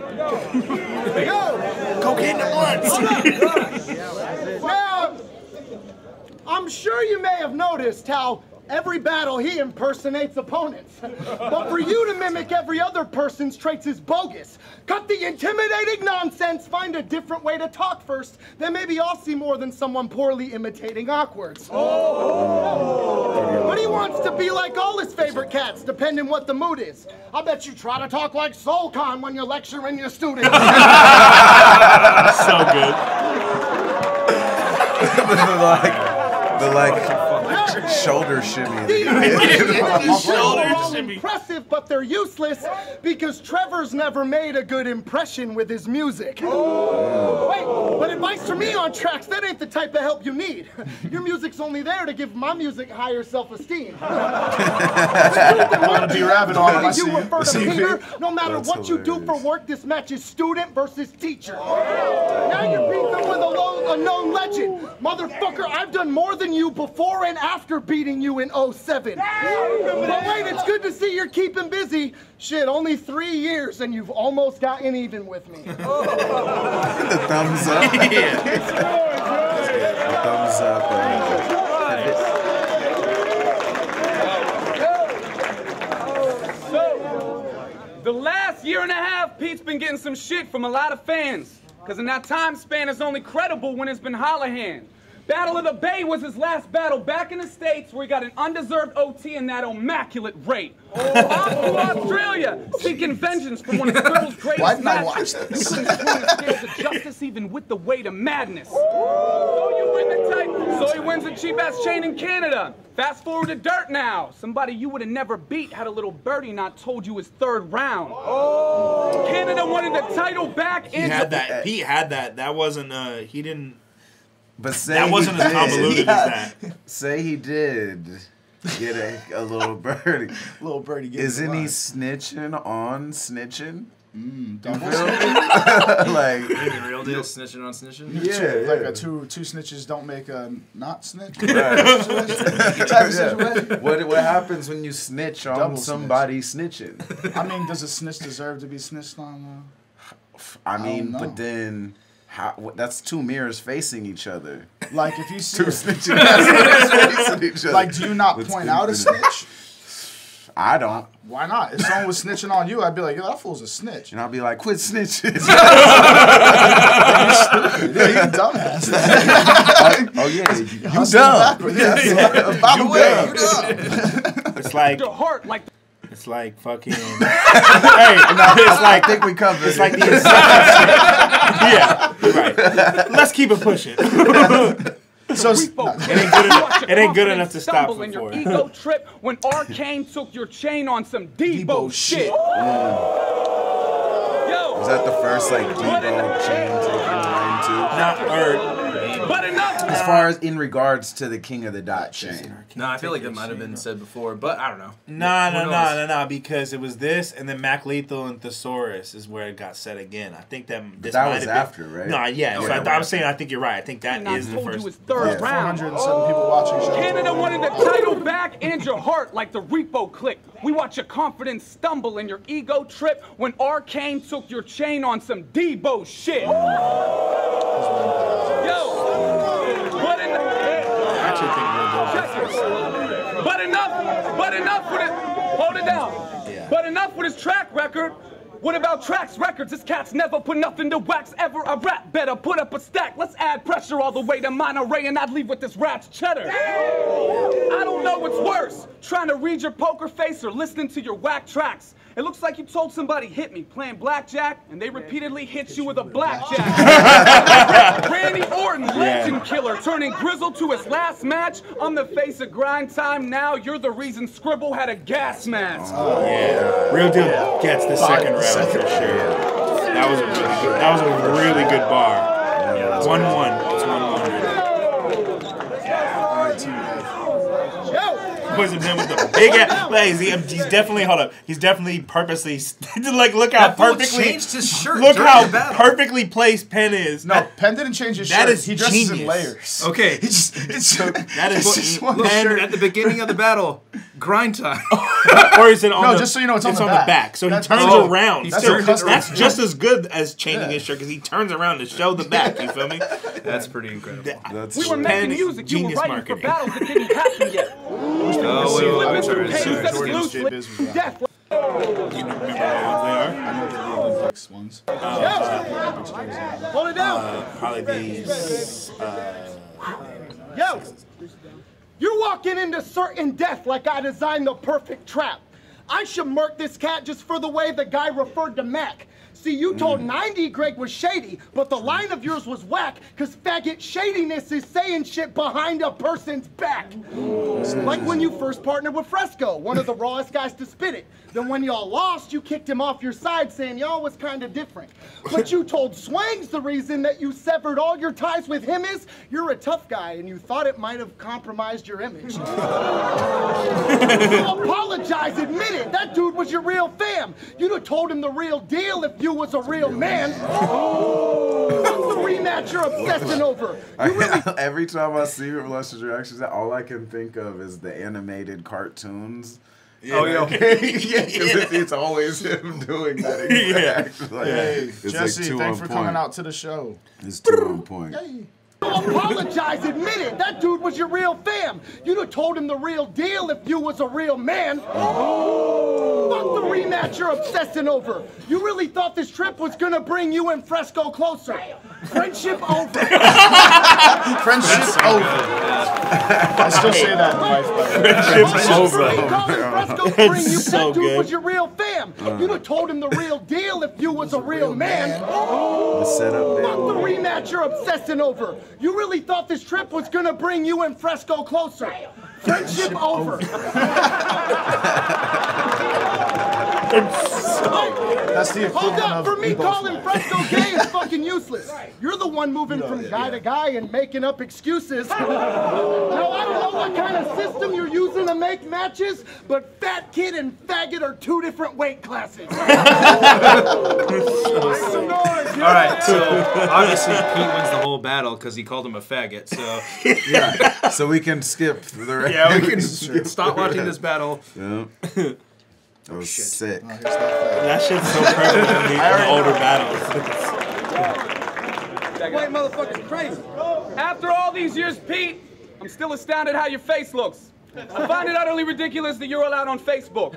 Speaker 3: cocaine at once.
Speaker 6: Now, I'm sure you may have noticed how every battle he impersonates opponents. But for you to mimic every other person's traits is bogus. Cut the intimidating nonsense, find a different way to talk first, then maybe I'll see more than someone poorly imitating awkwards. But he wants to be like all his favorite cats, depending what the mood is. I bet you try to talk like SoulCon when you're lecturing your students.
Speaker 3: So good.
Speaker 4: the shoulder shimmy.
Speaker 6: These
Speaker 3: Shoulder
Speaker 6: are all
Speaker 3: shimmy.
Speaker 6: impressive, but they're useless because Trevor's never made a good impression with his music. Wait, but advice from me on tracks, that ain't the type of help you need. Your music's only there to give my music higher self-esteem.
Speaker 2: I want to be rabbit on him. I see
Speaker 6: You
Speaker 2: you.
Speaker 6: refer to
Speaker 2: See
Speaker 6: Peter,
Speaker 2: you.
Speaker 6: no matter
Speaker 4: That's
Speaker 6: what you do for
Speaker 4: hilarious.
Speaker 6: work, this match is student versus teacher. Now you're beefing with a known legend. Motherfucker, I've done more than you before and after beating you in 07. But wait, it's good to see you're keeping busy. Shit, only 3 years and you've almost gotten even with me.
Speaker 4: The thumbs up. The thumbs up.
Speaker 8: The last year and a half, Pete's been getting some shit from a lot of fans. Cause in that time span, it's only credible when it's been Hollahan. Battle of the Bay was his last battle back in the States where he got an undeserved OT in that immaculate rate. Off to Australia, seeking vengeance for one of Scribble's greatest
Speaker 2: Why didn't I
Speaker 8: matches.
Speaker 2: watch this?
Speaker 8: He couldn't swing the scales of justice even with the weight of madness. So you win the title. So he wins a cheap-ass chain in Canada. Fast forward to dirt now. Somebody you would have never beat had a little birdie not told you his third round. Canada wanted the title back.
Speaker 3: He had that. Pete had that. That wasn't. He didn't.
Speaker 4: But say
Speaker 3: That wasn't
Speaker 4: he
Speaker 3: as convoluted
Speaker 4: did.
Speaker 3: as that.
Speaker 4: Say he did get a little birdie.
Speaker 2: Little birdie. getting
Speaker 4: Isn't he
Speaker 2: alive.
Speaker 4: snitching on snitching?
Speaker 2: Double
Speaker 4: Like,
Speaker 1: Maybe Real Deal snitching on snitching.
Speaker 4: yeah,
Speaker 2: Like
Speaker 4: yeah.
Speaker 2: a two snitches don't make a not snitch.
Speaker 4: Right.
Speaker 2: Type of situation.
Speaker 4: What happens when you snitch on
Speaker 2: Double
Speaker 4: somebody snitching?
Speaker 2: I mean, does a snitch deserve to be snitched on?
Speaker 4: I mean,
Speaker 2: know.
Speaker 4: but then that's two mirrors facing each other.
Speaker 2: Like if you see,
Speaker 4: Two snitching mirrors facing each other.
Speaker 2: like, do you not
Speaker 4: That's
Speaker 2: point out a
Speaker 4: infinite.
Speaker 2: snitch?
Speaker 4: I don't.
Speaker 2: Why not? If someone was snitching on you, I'd be like, yo, that fool's a snitch.
Speaker 4: And I'll be like, quit snitching.
Speaker 2: Yeah, you dumbass.
Speaker 4: Oh yeah, you
Speaker 2: Hustling
Speaker 4: dumb.
Speaker 2: backwards. Yeah. By the way, you dumb.
Speaker 3: It's like
Speaker 8: Your heart like
Speaker 3: it's like fucking. Hey, it's
Speaker 4: I
Speaker 3: like
Speaker 4: think we covered
Speaker 3: it's
Speaker 4: it.
Speaker 3: like the Inception. Yeah, you're right. Let's keep it pushing.
Speaker 2: So
Speaker 3: It ain't good enough to stop
Speaker 8: in your
Speaker 3: for it.
Speaker 8: ego trip when Arcane took your chain on some Debo shit. Yo,
Speaker 4: Was that the first like Debo chain taking line too?
Speaker 3: Not or
Speaker 8: but enough.
Speaker 4: As far as in regards to the King of the Dot chain.
Speaker 1: No, I feel like that might have been said before, but I don't know.
Speaker 3: No, because it was this, and then Mac Lethal and Thesaurus is where it got said again. I think that this
Speaker 4: that
Speaker 3: might
Speaker 4: was
Speaker 3: have
Speaker 4: after,
Speaker 3: been,
Speaker 4: right?
Speaker 3: No, yeah. So
Speaker 4: Yeah.
Speaker 3: I was saying, I think you're right. I think that
Speaker 8: And I
Speaker 3: is the
Speaker 8: told you
Speaker 3: first.
Speaker 8: it's third round.
Speaker 2: 407 people watching show.
Speaker 8: Canada wanted the title back and your heart like the repo click. We watch your confidence stumble and your ego trip when Arcane took your chain on some Debo shit. Yo, but enough.
Speaker 3: I actually think
Speaker 8: But enough with it. Hold it down.
Speaker 3: Yeah.
Speaker 8: But enough with his track record. What about Trax Records? This cat's never put nothing to wax ever. I rap better, put up a stack. Let's add pressure all the way to Monterey and I'd leave with this rat's cheddar. I don't know what's worse, trying to read your poker face or listening to your whack tracks. It looks like you told somebody hit me playing blackjack and they repeatedly hit you with a blackjack. Randy Orton, legend killer, turning Grizzle to his last match. On the face of grind time now, you're the reason Scribble had a gas mask.
Speaker 3: Yeah, Real Deal gets the second round for sure. That was a really good bar. 1-1. It's 1-1. Was it with the big ass? He's definitely He's definitely purposely like look how
Speaker 1: That fool
Speaker 3: perfectly
Speaker 1: changed his shirt.
Speaker 3: Look
Speaker 1: during
Speaker 3: how
Speaker 1: the battle.
Speaker 3: perfectly placed Penn is.
Speaker 2: No, Penn didn't change his
Speaker 3: That
Speaker 2: shirt.
Speaker 3: is
Speaker 2: He dresses in
Speaker 3: genius.
Speaker 2: layers.
Speaker 1: Okay.
Speaker 3: That is
Speaker 2: just one
Speaker 1: Penn
Speaker 2: shirt.
Speaker 1: at the beginning of the battle, grind time.
Speaker 3: or is it on
Speaker 2: No,
Speaker 3: the,
Speaker 2: just so you know, it's on the
Speaker 3: the
Speaker 2: back.
Speaker 3: back. So
Speaker 2: That's-
Speaker 3: he turns
Speaker 1: oh,
Speaker 3: around.
Speaker 1: he's
Speaker 3: That's,
Speaker 1: turned it
Speaker 2: around.
Speaker 3: just as good as changing
Speaker 2: Yeah.
Speaker 3: his shirt because he turns around to show the back. You feel me?
Speaker 1: That's pretty incredible.
Speaker 4: That's
Speaker 8: We were
Speaker 4: true.
Speaker 8: making
Speaker 3: Penn,
Speaker 8: music, you were
Speaker 3: genius
Speaker 8: writing
Speaker 3: marketing.
Speaker 8: for battles that didn't happen yet.
Speaker 1: Oh, wait,
Speaker 8: Living
Speaker 1: sorry.
Speaker 8: through pain, set us
Speaker 2: Jordan's
Speaker 8: loose,
Speaker 2: J
Speaker 8: lick
Speaker 2: Biz was
Speaker 8: to
Speaker 2: on.
Speaker 8: death.
Speaker 3: You remember what they are?
Speaker 2: I know the Olympics ones.
Speaker 6: Hold it down.
Speaker 3: Probably these.
Speaker 6: Yo, you're walking into certain death like I designed the perfect trap. I should murk this cat just for the way the guy referred to Mac. See, you told 90 Greg was shady, but the line of yours was whack, cause faggot shadiness is saying shit behind a person's back. Like when you first partnered with Fresco, one of the rawest guys to spit it. Then when y'all lost, you kicked him off your side saying y'all was kinda different. But you told Swangs the reason that you severed all your ties with him is you're a tough guy and you thought it might have compromised your image. Apologize, admit it. That dude was your real fam. You'd have told him the real deal if you was a real man. What's the rematch you're obsessing over? You really
Speaker 4: Every time I see Luscious reactions, all I can think of is the animated cartoons.
Speaker 1: Oh, yeah.
Speaker 4: Yeah, because it's always him doing that. Exact. Like,
Speaker 2: Hey,
Speaker 4: it's
Speaker 2: Jesse,
Speaker 4: two
Speaker 2: thanks
Speaker 4: on
Speaker 2: for
Speaker 4: point.
Speaker 2: coming out to the show.
Speaker 4: It's 2 on point.
Speaker 6: apologize, admit it. That dude was your real fam. You'd have told him the real deal if you was a real man. Fuck the rematch you're obsessing over. You really thought this trip was gonna bring you and Fresco closer. Friendship over.
Speaker 2: Friendship over. I still say that in life.
Speaker 3: Friendship's over.
Speaker 6: Fresco bring you.
Speaker 3: so
Speaker 6: That dude
Speaker 3: good.
Speaker 6: was your real fam. You'd have told him the real deal if you was a real man.
Speaker 4: The setup
Speaker 6: Fuck the
Speaker 4: there.
Speaker 6: rematch you're obsessing over. You really thought this trip was gonna bring you and Fresco closer. Friendship over.
Speaker 2: That That's the
Speaker 6: Hold
Speaker 2: equivalent
Speaker 6: up,
Speaker 2: of
Speaker 6: for me
Speaker 2: we both
Speaker 6: calling
Speaker 2: lie.
Speaker 6: Fresco gay is fucking useless. You're the one moving from guy to guy and making up excuses. Now, I don't know what kind of system you're using to make matches, but fat kid and faggot are 2 different weight classes.
Speaker 1: All right, so obviously Pete wins the whole battle because he called him a faggot. So
Speaker 4: Yeah. So we can skip the rest.
Speaker 1: yeah, we can stop watching this battle.
Speaker 4: Yeah. That was sick.
Speaker 2: Oh, here's that fact.
Speaker 3: That shit's so prevalent in the older battles.
Speaker 8: White motherfucker's crazy. After all these years, Pete, I'm still astounded how your face looks. I find it utterly ridiculous that you're allowed on Facebook.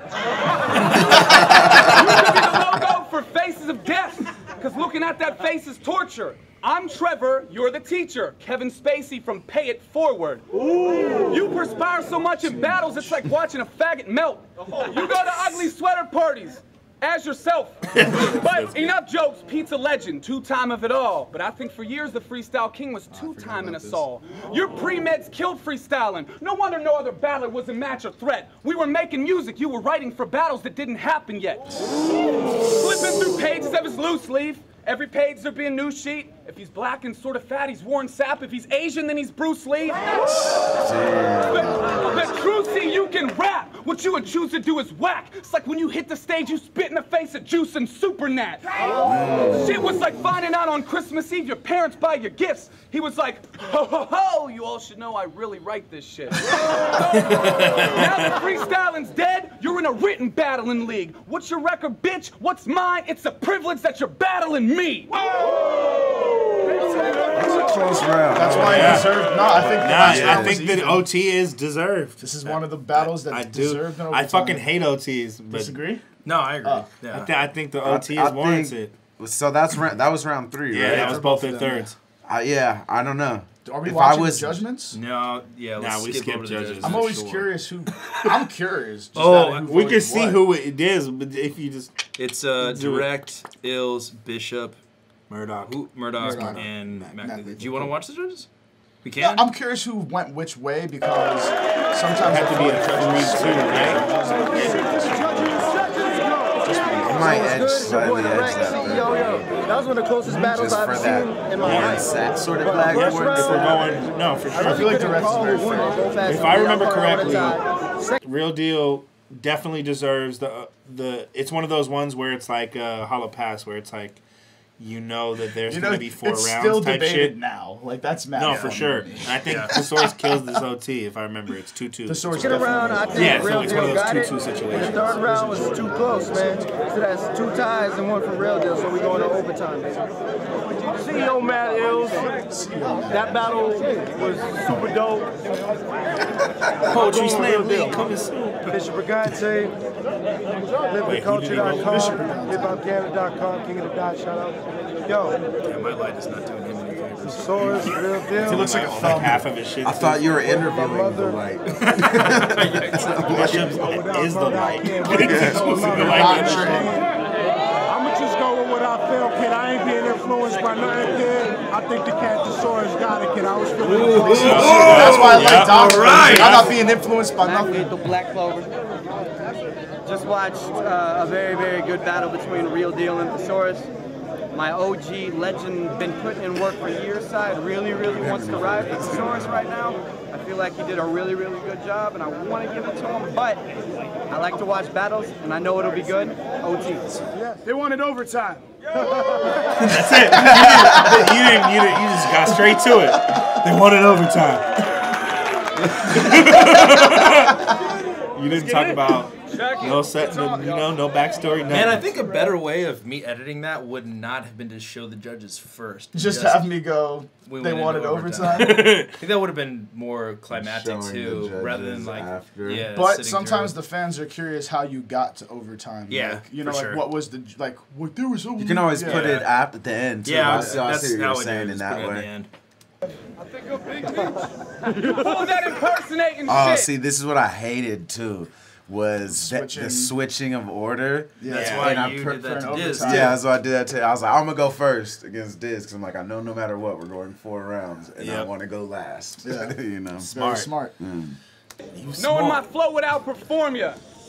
Speaker 8: You should be the logo for Faces of Death, because looking at that face is torture. I'm Trevor, you're the teacher. Kevin Spacey from Pay It Forward. You perspire so much in battles, it's like watching a faggot melt. You go to ugly sweater parties. As yourself. But enough jokes, Pete's a legend, 2-time of it all. But I think for years the freestyle king was 2-time in us all. Your pre-meds killed freestyling. No wonder no other battler was a match or threat. We were making music, you were writing for battles that didn't happen yet. Flipping through pages of his loose leaf. Every page there'd be a new sheet. If he's black and sort of fat, he's Warren Sapp. If he's Asian, then he's Bruce Lee. But Trucy, you can rap. What you would choose to do is whack. It's like when you hit the stage, you spit in the face of Juice and Supernat. Shit was like finding out on Christmas Eve your parents buy your gifts. He was like, ho ho ho, you all should know I really write this shit. Now that freestyling's dead, you're in a written battling league. What's your record, bitch? What's mine? It's a privilege that you're battling me.
Speaker 4: That's a close round.
Speaker 2: That's why he deserved. No, I think. the last
Speaker 3: I
Speaker 2: round was
Speaker 3: think that
Speaker 2: even.
Speaker 3: OT is deserved.
Speaker 2: This is one of the battles that
Speaker 3: I
Speaker 2: deserved an
Speaker 3: do.
Speaker 2: overtime.
Speaker 3: I fucking hate OTs. But
Speaker 2: Disagree?
Speaker 1: No, I agree.
Speaker 2: Oh.
Speaker 1: Yeah.
Speaker 3: I think the OT is warranted.
Speaker 4: So that was round 3,
Speaker 3: Yeah,
Speaker 4: right?
Speaker 3: that was both their thirds.
Speaker 4: Yeah, I don't know.
Speaker 2: Are we
Speaker 4: If
Speaker 2: watching
Speaker 4: I was,
Speaker 2: the judgments?
Speaker 1: No, yeah, let's
Speaker 3: we
Speaker 1: skip
Speaker 3: skip
Speaker 1: over the
Speaker 3: judges.
Speaker 1: judges.
Speaker 2: I'm
Speaker 1: for
Speaker 2: always
Speaker 1: sure.
Speaker 2: curious who. I'm curious. Just
Speaker 1: Oh,
Speaker 2: who
Speaker 3: We
Speaker 2: voted
Speaker 3: can see
Speaker 2: what.
Speaker 3: who it is, but if you just
Speaker 1: It's Direct, Ills, Bishop,
Speaker 3: Murdoch.
Speaker 1: Murdoch,
Speaker 2: Murdoch.
Speaker 1: and Matt
Speaker 2: Matt
Speaker 1: Leafy.
Speaker 2: Leafy.
Speaker 1: Do you want to watch the judges? We can.
Speaker 2: Yeah, I'm curious who went which way because sometimes
Speaker 3: Have to be a 3-2, right?
Speaker 4: I might edge slightly edge that third.
Speaker 6: That was one of the closest battles
Speaker 4: Just
Speaker 6: I've
Speaker 4: for
Speaker 6: seen
Speaker 4: that
Speaker 6: in my life.
Speaker 4: sad sort of black
Speaker 6: First
Speaker 4: work.
Speaker 6: round,
Speaker 3: If we're going, no, for
Speaker 2: I
Speaker 3: sure.
Speaker 2: feel like Direct is very fair.
Speaker 3: If I remember correctly, Real Deal definitely deserves the. It's one of those ones where it's like a hollow pass, where it's like, you know that there's going to be 4
Speaker 2: it's
Speaker 3: rounds
Speaker 2: still
Speaker 3: type
Speaker 2: debated
Speaker 3: shit.
Speaker 2: now. Like that's mad.
Speaker 3: No, for sure. And I think the Source kills this OT, if I remember. It's 2-2.
Speaker 2: The Source
Speaker 6: Second round, I think
Speaker 3: Yeah, so
Speaker 6: Real
Speaker 3: it's one of
Speaker 6: Deal
Speaker 3: those
Speaker 6: got it.
Speaker 3: 2-2 situations.
Speaker 6: The third round was too close, man. So that's 2 ties and 1 for Real Deal, so we going to overtime, baby.
Speaker 5: CEO Matt Ills. That battle was super dope.
Speaker 3: Poetry Slam League coming soon.
Speaker 5: Bishop Brigante, LiveTheCulture.com, HipHopCanada.com, King of the Dot, shout out. Yo,
Speaker 1: Yeah, my light is not doing him any favors.
Speaker 5: Source, Real
Speaker 3: It
Speaker 5: Deal.
Speaker 3: looks like half of his shit.
Speaker 4: I thought you were interviewing the light.
Speaker 3: Bishop is the light.
Speaker 5: I'ma just go with what I feel, kid. I ain't being influenced by nothing, kid. I think the cat Thesaurus got it, kid. I was feeling
Speaker 2: That's why I like Dr.
Speaker 1: right.
Speaker 2: I'm not being influenced by nothing.
Speaker 9: The Black Clover. Just watched a very, very good battle between Real Deal and Thesaurus. My OG legend, been putting in work for years side, really, really wants to ride with Thesaurus right now. I feel like he did a really, really good job, and I want to give it to him, but I like to watch battles, and I know it'll be good. OT.
Speaker 5: They wanted overtime.
Speaker 3: That's it. You just got straight to it. They wanted overtime. You didn't talk about no set, no backstory, nothing.
Speaker 1: Man, I think a better way of me editing that would not have been to show the judges first.
Speaker 2: Just have me go.
Speaker 1: We
Speaker 2: They
Speaker 1: went into
Speaker 2: wanted overtime.
Speaker 1: I think that would have been more climactic
Speaker 4: Showing the
Speaker 1: too, rather than
Speaker 4: judges
Speaker 1: like
Speaker 4: after.
Speaker 1: yeah.
Speaker 2: But
Speaker 1: sitting
Speaker 2: sometimes
Speaker 1: through
Speaker 2: the fans are curious how you got to overtime.
Speaker 1: Yeah,
Speaker 2: like, you know,
Speaker 1: for
Speaker 2: like
Speaker 1: sure.
Speaker 2: what was the like? What there was.
Speaker 4: You can always put it at the end, too.
Speaker 1: yeah,
Speaker 4: I see what
Speaker 1: that's
Speaker 4: you're
Speaker 1: how
Speaker 4: saying in that
Speaker 1: Put it at the
Speaker 4: way.
Speaker 1: end.
Speaker 8: Pull that impersonating
Speaker 4: Oh,
Speaker 8: shit.
Speaker 4: see, this is what I hated, too. Was the switching of order.
Speaker 2: Yeah,
Speaker 1: That's
Speaker 2: and
Speaker 1: why
Speaker 2: I
Speaker 1: you
Speaker 2: put
Speaker 1: did that
Speaker 2: for
Speaker 1: to
Speaker 2: an
Speaker 1: Diz.
Speaker 2: overtime.
Speaker 4: Yeah, so I did that too. I was like, I'm gonna go first against Diz because I'm like, I know no matter what, we're going 4 rounds, and I
Speaker 3: Yep.
Speaker 4: want to go last.
Speaker 2: Yeah.
Speaker 4: You know,
Speaker 2: Very smart.
Speaker 8: Knowing my flow would outperform ya.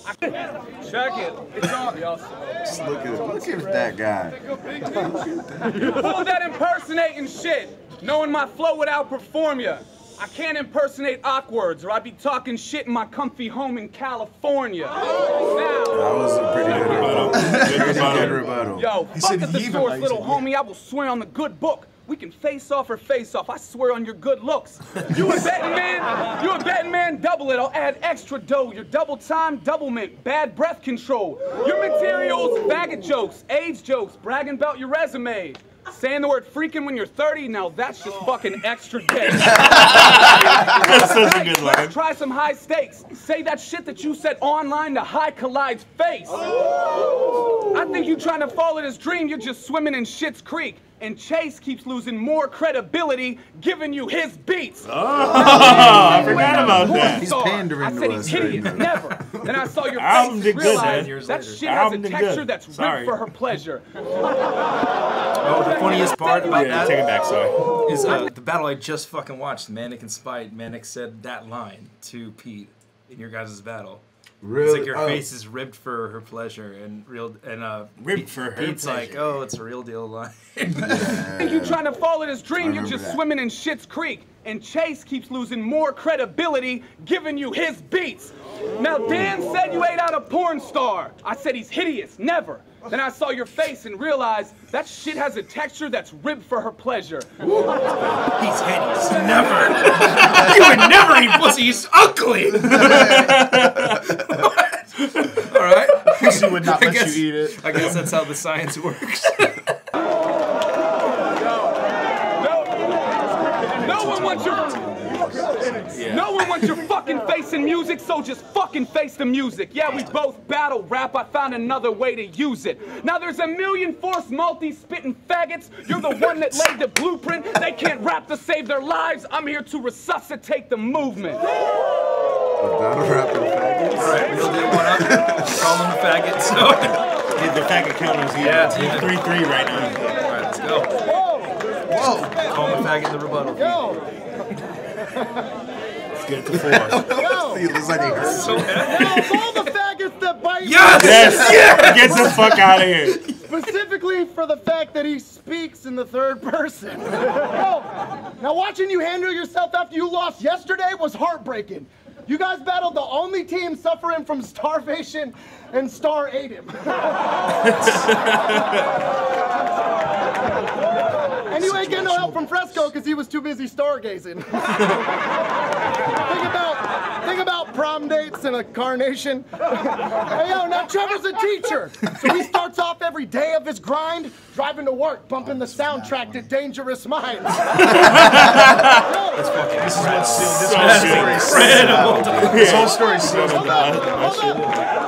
Speaker 8: Check it. It's on.
Speaker 4: Just look at that guy.
Speaker 8: Pull that impersonating shit, knowing my flow would outperform ya. I can't impersonate awkwards, or I'd be talking shit in my comfy home in California.
Speaker 4: That was a pretty good rebuttal.
Speaker 8: Yo, fuck the thesaurus, little homie. I will swear on the good book. We can face off or face off. I swear on your good looks. You a betting man? You a betting man? Double it. I'll add extra dough. Your double time, double mint, bad breath control. Your materials, faggot jokes, age jokes, bragging about your resume. Saying the word freaking when you're 30, now that's just fucking extra gay.
Speaker 3: That's such a good line.
Speaker 8: Let's try some high stakes. Say that shit that you said online to High Collide's face. I think you trying to follow this dream, you're just swimming in Schitt's Creek. And Chase keeps losing more credibility giving you his beats.
Speaker 3: Oh, I forgot about that.
Speaker 4: He's pandering
Speaker 8: I said
Speaker 4: to
Speaker 8: he's
Speaker 4: us
Speaker 8: hideous,
Speaker 4: right now.
Speaker 8: never. Then I saw your
Speaker 3: Album
Speaker 8: face
Speaker 3: did
Speaker 8: and
Speaker 3: good,
Speaker 8: realized
Speaker 1: man.
Speaker 8: that shit has a
Speaker 3: Album did
Speaker 8: texture
Speaker 3: good.
Speaker 8: that's
Speaker 3: Sorry.
Speaker 8: ripped for her pleasure.
Speaker 1: Oh, the funniest part about
Speaker 3: Yeah,
Speaker 1: that
Speaker 3: take it back, sorry.
Speaker 1: is the battle I just fucking watched, Manic and Spite. Manic said that line to Pete in your guys' battle.
Speaker 4: Really?
Speaker 1: It's like your face is ribbed for her pleasure, and
Speaker 3: Ribbed for her
Speaker 1: Pete's
Speaker 3: pleasure.
Speaker 1: like, oh, it's a real deal line.
Speaker 8: I think you trying to follow this dream, you're
Speaker 4: remember
Speaker 8: just
Speaker 4: that.
Speaker 8: swimming in Schitt's Creek. And Chase keeps losing more credibility giving you his beats. Now Dan said you ate out a porn star. I said he's hideous, never. Then I saw your face and realized that shit has a texture that's ribbed for her pleasure.
Speaker 1: He's hideous. Never. You would never eat pussy. He's ugly. All right.
Speaker 2: She would not let you eat it.
Speaker 1: I guess that's how the science works.
Speaker 8: No one wants your fucking face in music, so just fucking face the music. Yeah, we both battle rap. I found another way to use it. Now there's a million force multi-spitting faggots. You're the one that laid the blueprint. They can't rap to save their lives. I'm here to resuscitate the movement.
Speaker 4: Battle rapping faggots.
Speaker 1: All right, we'll do one up. Call him a faggot. So
Speaker 3: The faggot counter's here.
Speaker 1: Yeah, it's even.
Speaker 3: 3-3 right now.
Speaker 1: all right, let's go.
Speaker 2: Whoa!
Speaker 1: Call him a faggot in the rebuttal.
Speaker 6: Yo!
Speaker 3: Let's get it to 4.
Speaker 6: Yo!
Speaker 4: He looks like he hurt.
Speaker 1: So
Speaker 6: Now, of all the faggots that bite
Speaker 1: yes.
Speaker 3: Get the fuck out of here.
Speaker 6: specifically for the fact that he speaks in the third person. Yo, now watching you handle yourself after you lost yesterday was heartbreaking. You guys battled the only team suffering from starvation, and Star ate him. And you ain't getting no help from Fresco because he was too busy stargazing. Think about prom dates and a carnation. Hey, yo, now Trevor's a teacher. So he starts off every day of his grind driving to work, bumping the soundtrack to Dangerous Minds.
Speaker 2: This is what sealed this
Speaker 3: So
Speaker 2: whole
Speaker 3: good.
Speaker 2: story. This whole story sealed it.
Speaker 6: Hold up.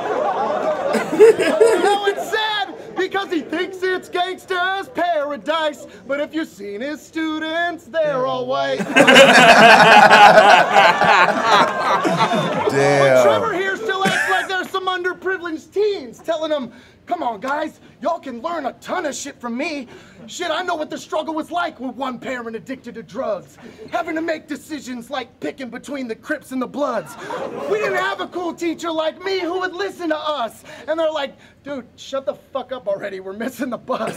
Speaker 6: No, it's sad because he thinks it's gangsta's paradise. But if you've seen his students, they're all white. But Trevor here still acts like there's some underprivileged teens telling him, come on, guys, y'all can learn a ton of shit from me. Shit, I know what the struggle was like with one parent addicted to drugs. Having to make decisions like picking between the Crips and the Bloods. We didn't have a cool teacher like me who would listen to us. And they're like, dude, shut the fuck up already. We're missing the bus.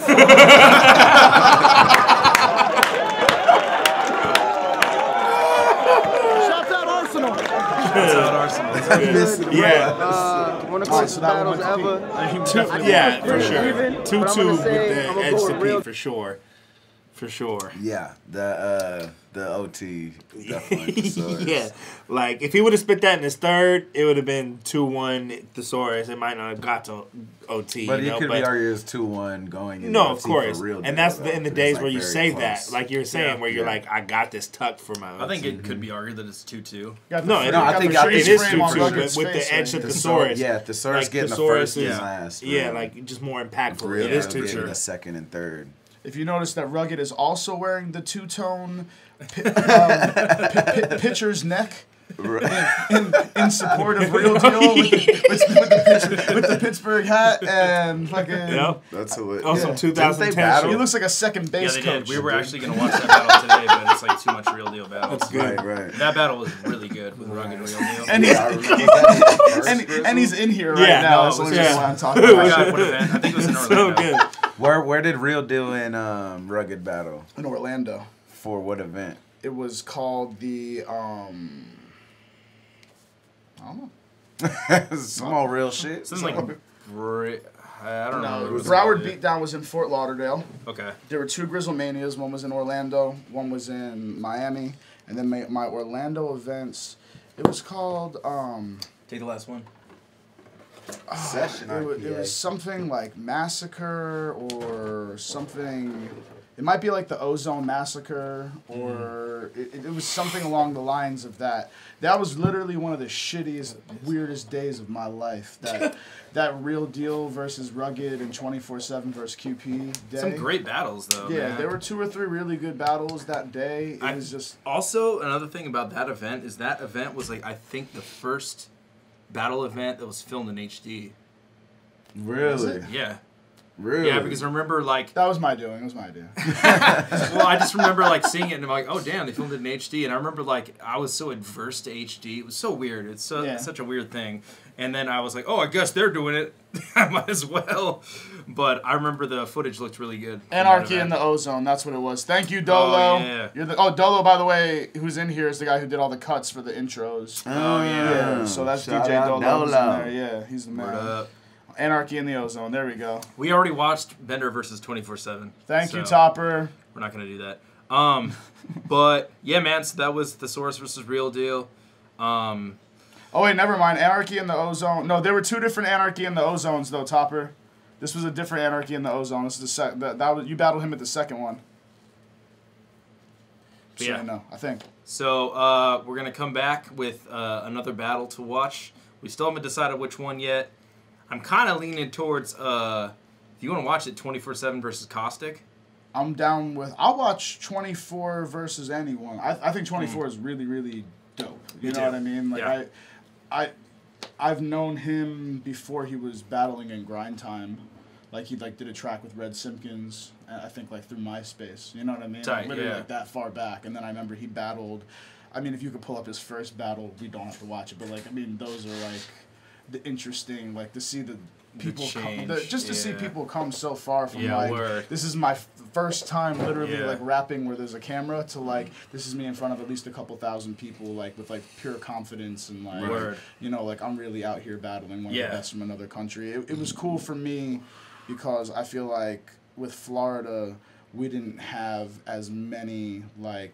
Speaker 6: Shouts out Arsenal.
Speaker 1: That's out Arsenal.
Speaker 3: Yeah.
Speaker 9: One of the
Speaker 2: Alright,
Speaker 9: best
Speaker 2: so that one
Speaker 9: battles
Speaker 2: went to
Speaker 9: ever.
Speaker 2: Pete.
Speaker 3: Yeah, for
Speaker 9: Pretty
Speaker 3: sure.
Speaker 9: even, but
Speaker 3: 2-2
Speaker 9: I'm gonna
Speaker 3: with
Speaker 9: say
Speaker 3: the
Speaker 9: I'm gonna
Speaker 3: edge
Speaker 9: go
Speaker 3: to
Speaker 9: with real-
Speaker 3: Pete, for sure. For sure.
Speaker 4: Yeah, the OT definitely. Thesaurus.
Speaker 3: Yeah, like if he would have spit that in his third, it would have been 2-1 Thesaurus. It might not have got to OT.
Speaker 4: But
Speaker 3: you know,
Speaker 4: it could be argued as 2-1 going into
Speaker 3: no,
Speaker 4: OT
Speaker 3: of course,
Speaker 4: for real.
Speaker 3: and
Speaker 4: deal,
Speaker 3: that's
Speaker 4: though.
Speaker 3: in the
Speaker 4: It's,
Speaker 3: days
Speaker 4: like,
Speaker 3: where you
Speaker 4: very
Speaker 3: say
Speaker 4: close.
Speaker 3: that, like you're saying, where you're
Speaker 4: Yeah.
Speaker 3: like, I got this tucked for my OT.
Speaker 1: I think it could be argued that it's 2-2.
Speaker 3: No,
Speaker 2: I
Speaker 3: think
Speaker 2: think
Speaker 3: it is
Speaker 2: frame on
Speaker 3: 2-2,
Speaker 2: Rugged's
Speaker 3: but with
Speaker 2: face,
Speaker 3: the edge
Speaker 2: right?
Speaker 3: of Thesaurus.
Speaker 4: Yeah, Thesaurus
Speaker 3: like,
Speaker 4: getting
Speaker 3: Thesaurus
Speaker 4: the first
Speaker 3: is-
Speaker 4: and last.
Speaker 3: Yeah,
Speaker 4: right?
Speaker 3: like just more impactful.
Speaker 4: Real,
Speaker 3: It is
Speaker 4: getting
Speaker 3: 2-2.
Speaker 4: the second and third.
Speaker 2: If you notice that Rugged is also wearing the two-tone pitcher's neck in support of Real Deal with the Pittsburgh hat and fucking.
Speaker 3: Yep.
Speaker 4: That's hilarious.
Speaker 3: Oh, some 2010
Speaker 2: He looks like a second
Speaker 1: Yeah,
Speaker 2: base
Speaker 1: they
Speaker 2: coach.
Speaker 1: did. We were actually going to watch that battle today, but it's like too much Real Deal battles.
Speaker 3: That's good.
Speaker 4: Right.
Speaker 1: That battle was really good with Rugged Real Deal.
Speaker 2: And
Speaker 4: Yeah, I remember that.
Speaker 2: and he's in here right
Speaker 1: Yeah,
Speaker 2: now.
Speaker 1: no,
Speaker 2: That's
Speaker 1: it
Speaker 2: the
Speaker 1: was
Speaker 2: only reason
Speaker 3: just-
Speaker 2: why I'm talking
Speaker 1: Oh my
Speaker 2: about
Speaker 1: God,
Speaker 2: it.
Speaker 1: what event? I think it was in
Speaker 3: So
Speaker 1: Orlando.
Speaker 3: good.
Speaker 4: Where did Real Deal and Rugged battle?
Speaker 2: In Orlando.
Speaker 4: For what event?
Speaker 2: It was called the I don't know.
Speaker 4: Some all real shit.
Speaker 1: Something like I don't know.
Speaker 2: No,
Speaker 1: It was
Speaker 2: Broward
Speaker 1: yeah.
Speaker 2: Beatdown was in Fort Lauderdale.
Speaker 1: Okay.
Speaker 2: There were 2 Grizzlemanias. One was in Orlando. One was in Miami. And then my Orlando events. It was called
Speaker 1: Take the last one.
Speaker 4: Session
Speaker 2: it was something like Massacre or something. It might be like the Ozone Massacre or it was something along the lines of that. That was literally one of the shittiest, weirdest days of my life. That Real Deal versus Rugged and 24/7 versus QP day.
Speaker 1: Some great battles though.
Speaker 2: Yeah,
Speaker 1: man.
Speaker 2: there were 2 or 3 really good battles that day. It was just
Speaker 1: Also, another thing about that event is that event was like I think the first battle event that was filmed in HD.
Speaker 4: Really?
Speaker 1: Yeah.
Speaker 4: Really?
Speaker 1: Yeah, because I remember like
Speaker 2: that was my doing. It was my idea.
Speaker 1: well, I just remember like seeing it and I'm like, oh damn, they filmed it in HD. And I remember like I was so adverse to HD. It was so weird. It's such a weird thing. And then I was like, oh, I guess they're doing it. I might as well. But I remember the footage looked really good.
Speaker 2: Anarchy in the Ozone. That's what it was. Thank you, Dolo.
Speaker 1: Oh, yeah.
Speaker 2: Dolo, by the way, who's in here is the guy who did all the cuts for the intros.
Speaker 1: Oh yeah.
Speaker 2: So that's
Speaker 4: Shout
Speaker 2: DJ
Speaker 4: out
Speaker 2: Dolo. who's in
Speaker 4: Dolo.
Speaker 2: there. Yeah, he's the
Speaker 1: Word
Speaker 2: man.
Speaker 1: up.
Speaker 2: Anarchy in the Ozone. There we go.
Speaker 1: We already watched Bender versus 24/7.
Speaker 2: Thank you,
Speaker 1: so
Speaker 2: Topper.
Speaker 1: We're not gonna do that. But yeah, man. So that was Thesaurus versus Real Deal.
Speaker 2: Oh wait, never mind. Anarchy in the Ozone. No, there were 2 different Anarchy in the Ozones though, Topper. This was a different Anarchy in the Ozone. This is the that was you battled him at the second one. So
Speaker 1: Yeah.
Speaker 2: no, I think.
Speaker 1: So we're gonna come back with another battle to watch. We still haven't decided which one yet. I'm kind of leaning towards if you want to watch it, 24/7 versus Caustic.
Speaker 2: I'm down with. I'll watch 24 versus anyone. I think 24 is really, really dope. You
Speaker 1: Me
Speaker 2: know
Speaker 1: too.
Speaker 2: what I mean? Like
Speaker 1: Yeah.
Speaker 2: I've known him before he was battling in Grind Time. Like he did a track with Red Simpkins. I think through MySpace. You know what I mean?
Speaker 1: Tight,
Speaker 2: Literally
Speaker 1: yeah.
Speaker 2: that far back. And then I remember he battled. I mean, if you could pull up his first battle, we don't have to watch it. But those are the interesting to see the people
Speaker 1: change,
Speaker 2: just to see
Speaker 1: yeah.
Speaker 2: people come so far from
Speaker 1: Yeah, word.
Speaker 2: this is my first time literally
Speaker 1: Yeah.
Speaker 2: rapping where there's a camera to this is me in front of at least a couple thousand people with pure confidence and
Speaker 1: Word.
Speaker 2: I'm really out here battling one
Speaker 1: Yeah.
Speaker 2: of the best from another country. It was cool for me because I feel like with Florida we didn't have as many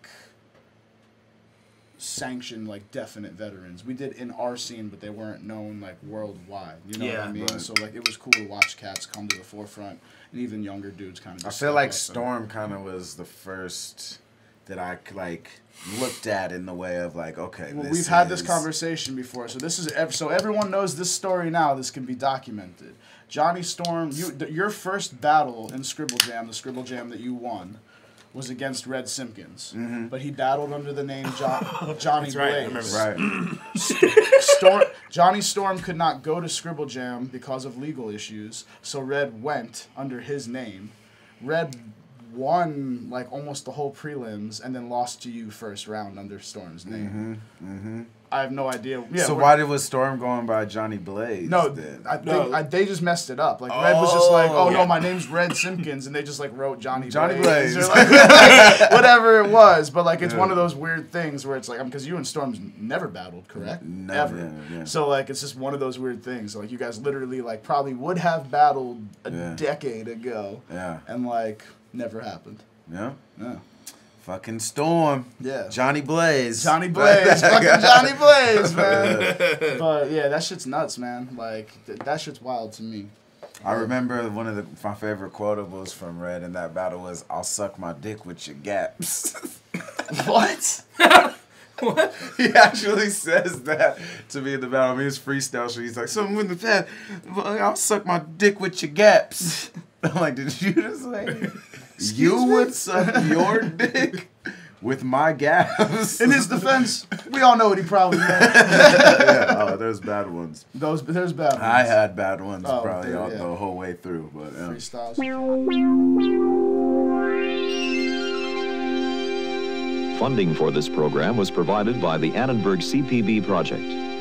Speaker 2: sanctioned definite veterans. We did in our scene, but they weren't known worldwide. You know what I
Speaker 1: Yeah.
Speaker 2: mean?
Speaker 4: Right.
Speaker 2: So it was cool to watch cats come to the forefront, and even younger dudes kind of.
Speaker 4: I feel like Storm kind of was the first that I looked at in the way of okay.
Speaker 2: Well,
Speaker 4: this
Speaker 2: we've had this
Speaker 4: is-
Speaker 2: conversation before, so this is so everyone knows this story now. This can be documented. Johnny Storm, your first battle in Scribble Jam, the Scribble Jam that you won, was against Red Simpkins, but he battled under the name Johnny
Speaker 3: That's right, I
Speaker 2: Blaze.
Speaker 3: remember.
Speaker 4: Right.
Speaker 2: Johnny Storm could not go to Scribble Jam because of legal issues, so Red went under his name. Red won almost the whole prelims and then lost to you first round under Storm's name. I have no idea. Yeah,
Speaker 4: So why was Storm going by Johnny Blaze?
Speaker 2: No,
Speaker 4: then?
Speaker 2: I think they just messed it up. Red was just no, my name's Red Simpkins, and they just wrote Johnny Blaze. Or, whatever it was. But it's one of those weird things where it's because you and Storm's never battled, correct?
Speaker 4: Never.
Speaker 2: Ever.
Speaker 4: Yeah.
Speaker 2: So it's just one of those weird things. You guys literally probably would have battled a decade ago.
Speaker 4: Yeah.
Speaker 2: And never happened.
Speaker 4: Yeah.
Speaker 2: Yeah.
Speaker 4: Fucking Storm.
Speaker 2: Yeah.
Speaker 4: Johnny Blaze.
Speaker 2: Johnny Blaze. Fucking Johnny Blaze, man. But yeah, that shit's nuts, man. That shit's wild to me.
Speaker 4: I remember one of my favorite quotables from Red in that battle was, "I'll suck my dick with your gaps."
Speaker 2: What?
Speaker 1: What?
Speaker 4: He actually says that to me in the battle. I mean, it's freestyle, so he's like, "Something with the pad. I'll suck my dick with your gaps." I'm like, did you just say you would suck your dick with my gaps.
Speaker 2: In his defense, we all know what he probably meant.
Speaker 4: Yeah, there's bad ones.
Speaker 2: There's bad ones.
Speaker 4: I had bad ones
Speaker 2: Oh,
Speaker 4: probably
Speaker 2: dude, yeah.
Speaker 4: the whole way through, but
Speaker 2: Freestyles.
Speaker 10: Funding for this program was provided by the Annenberg CPB Project.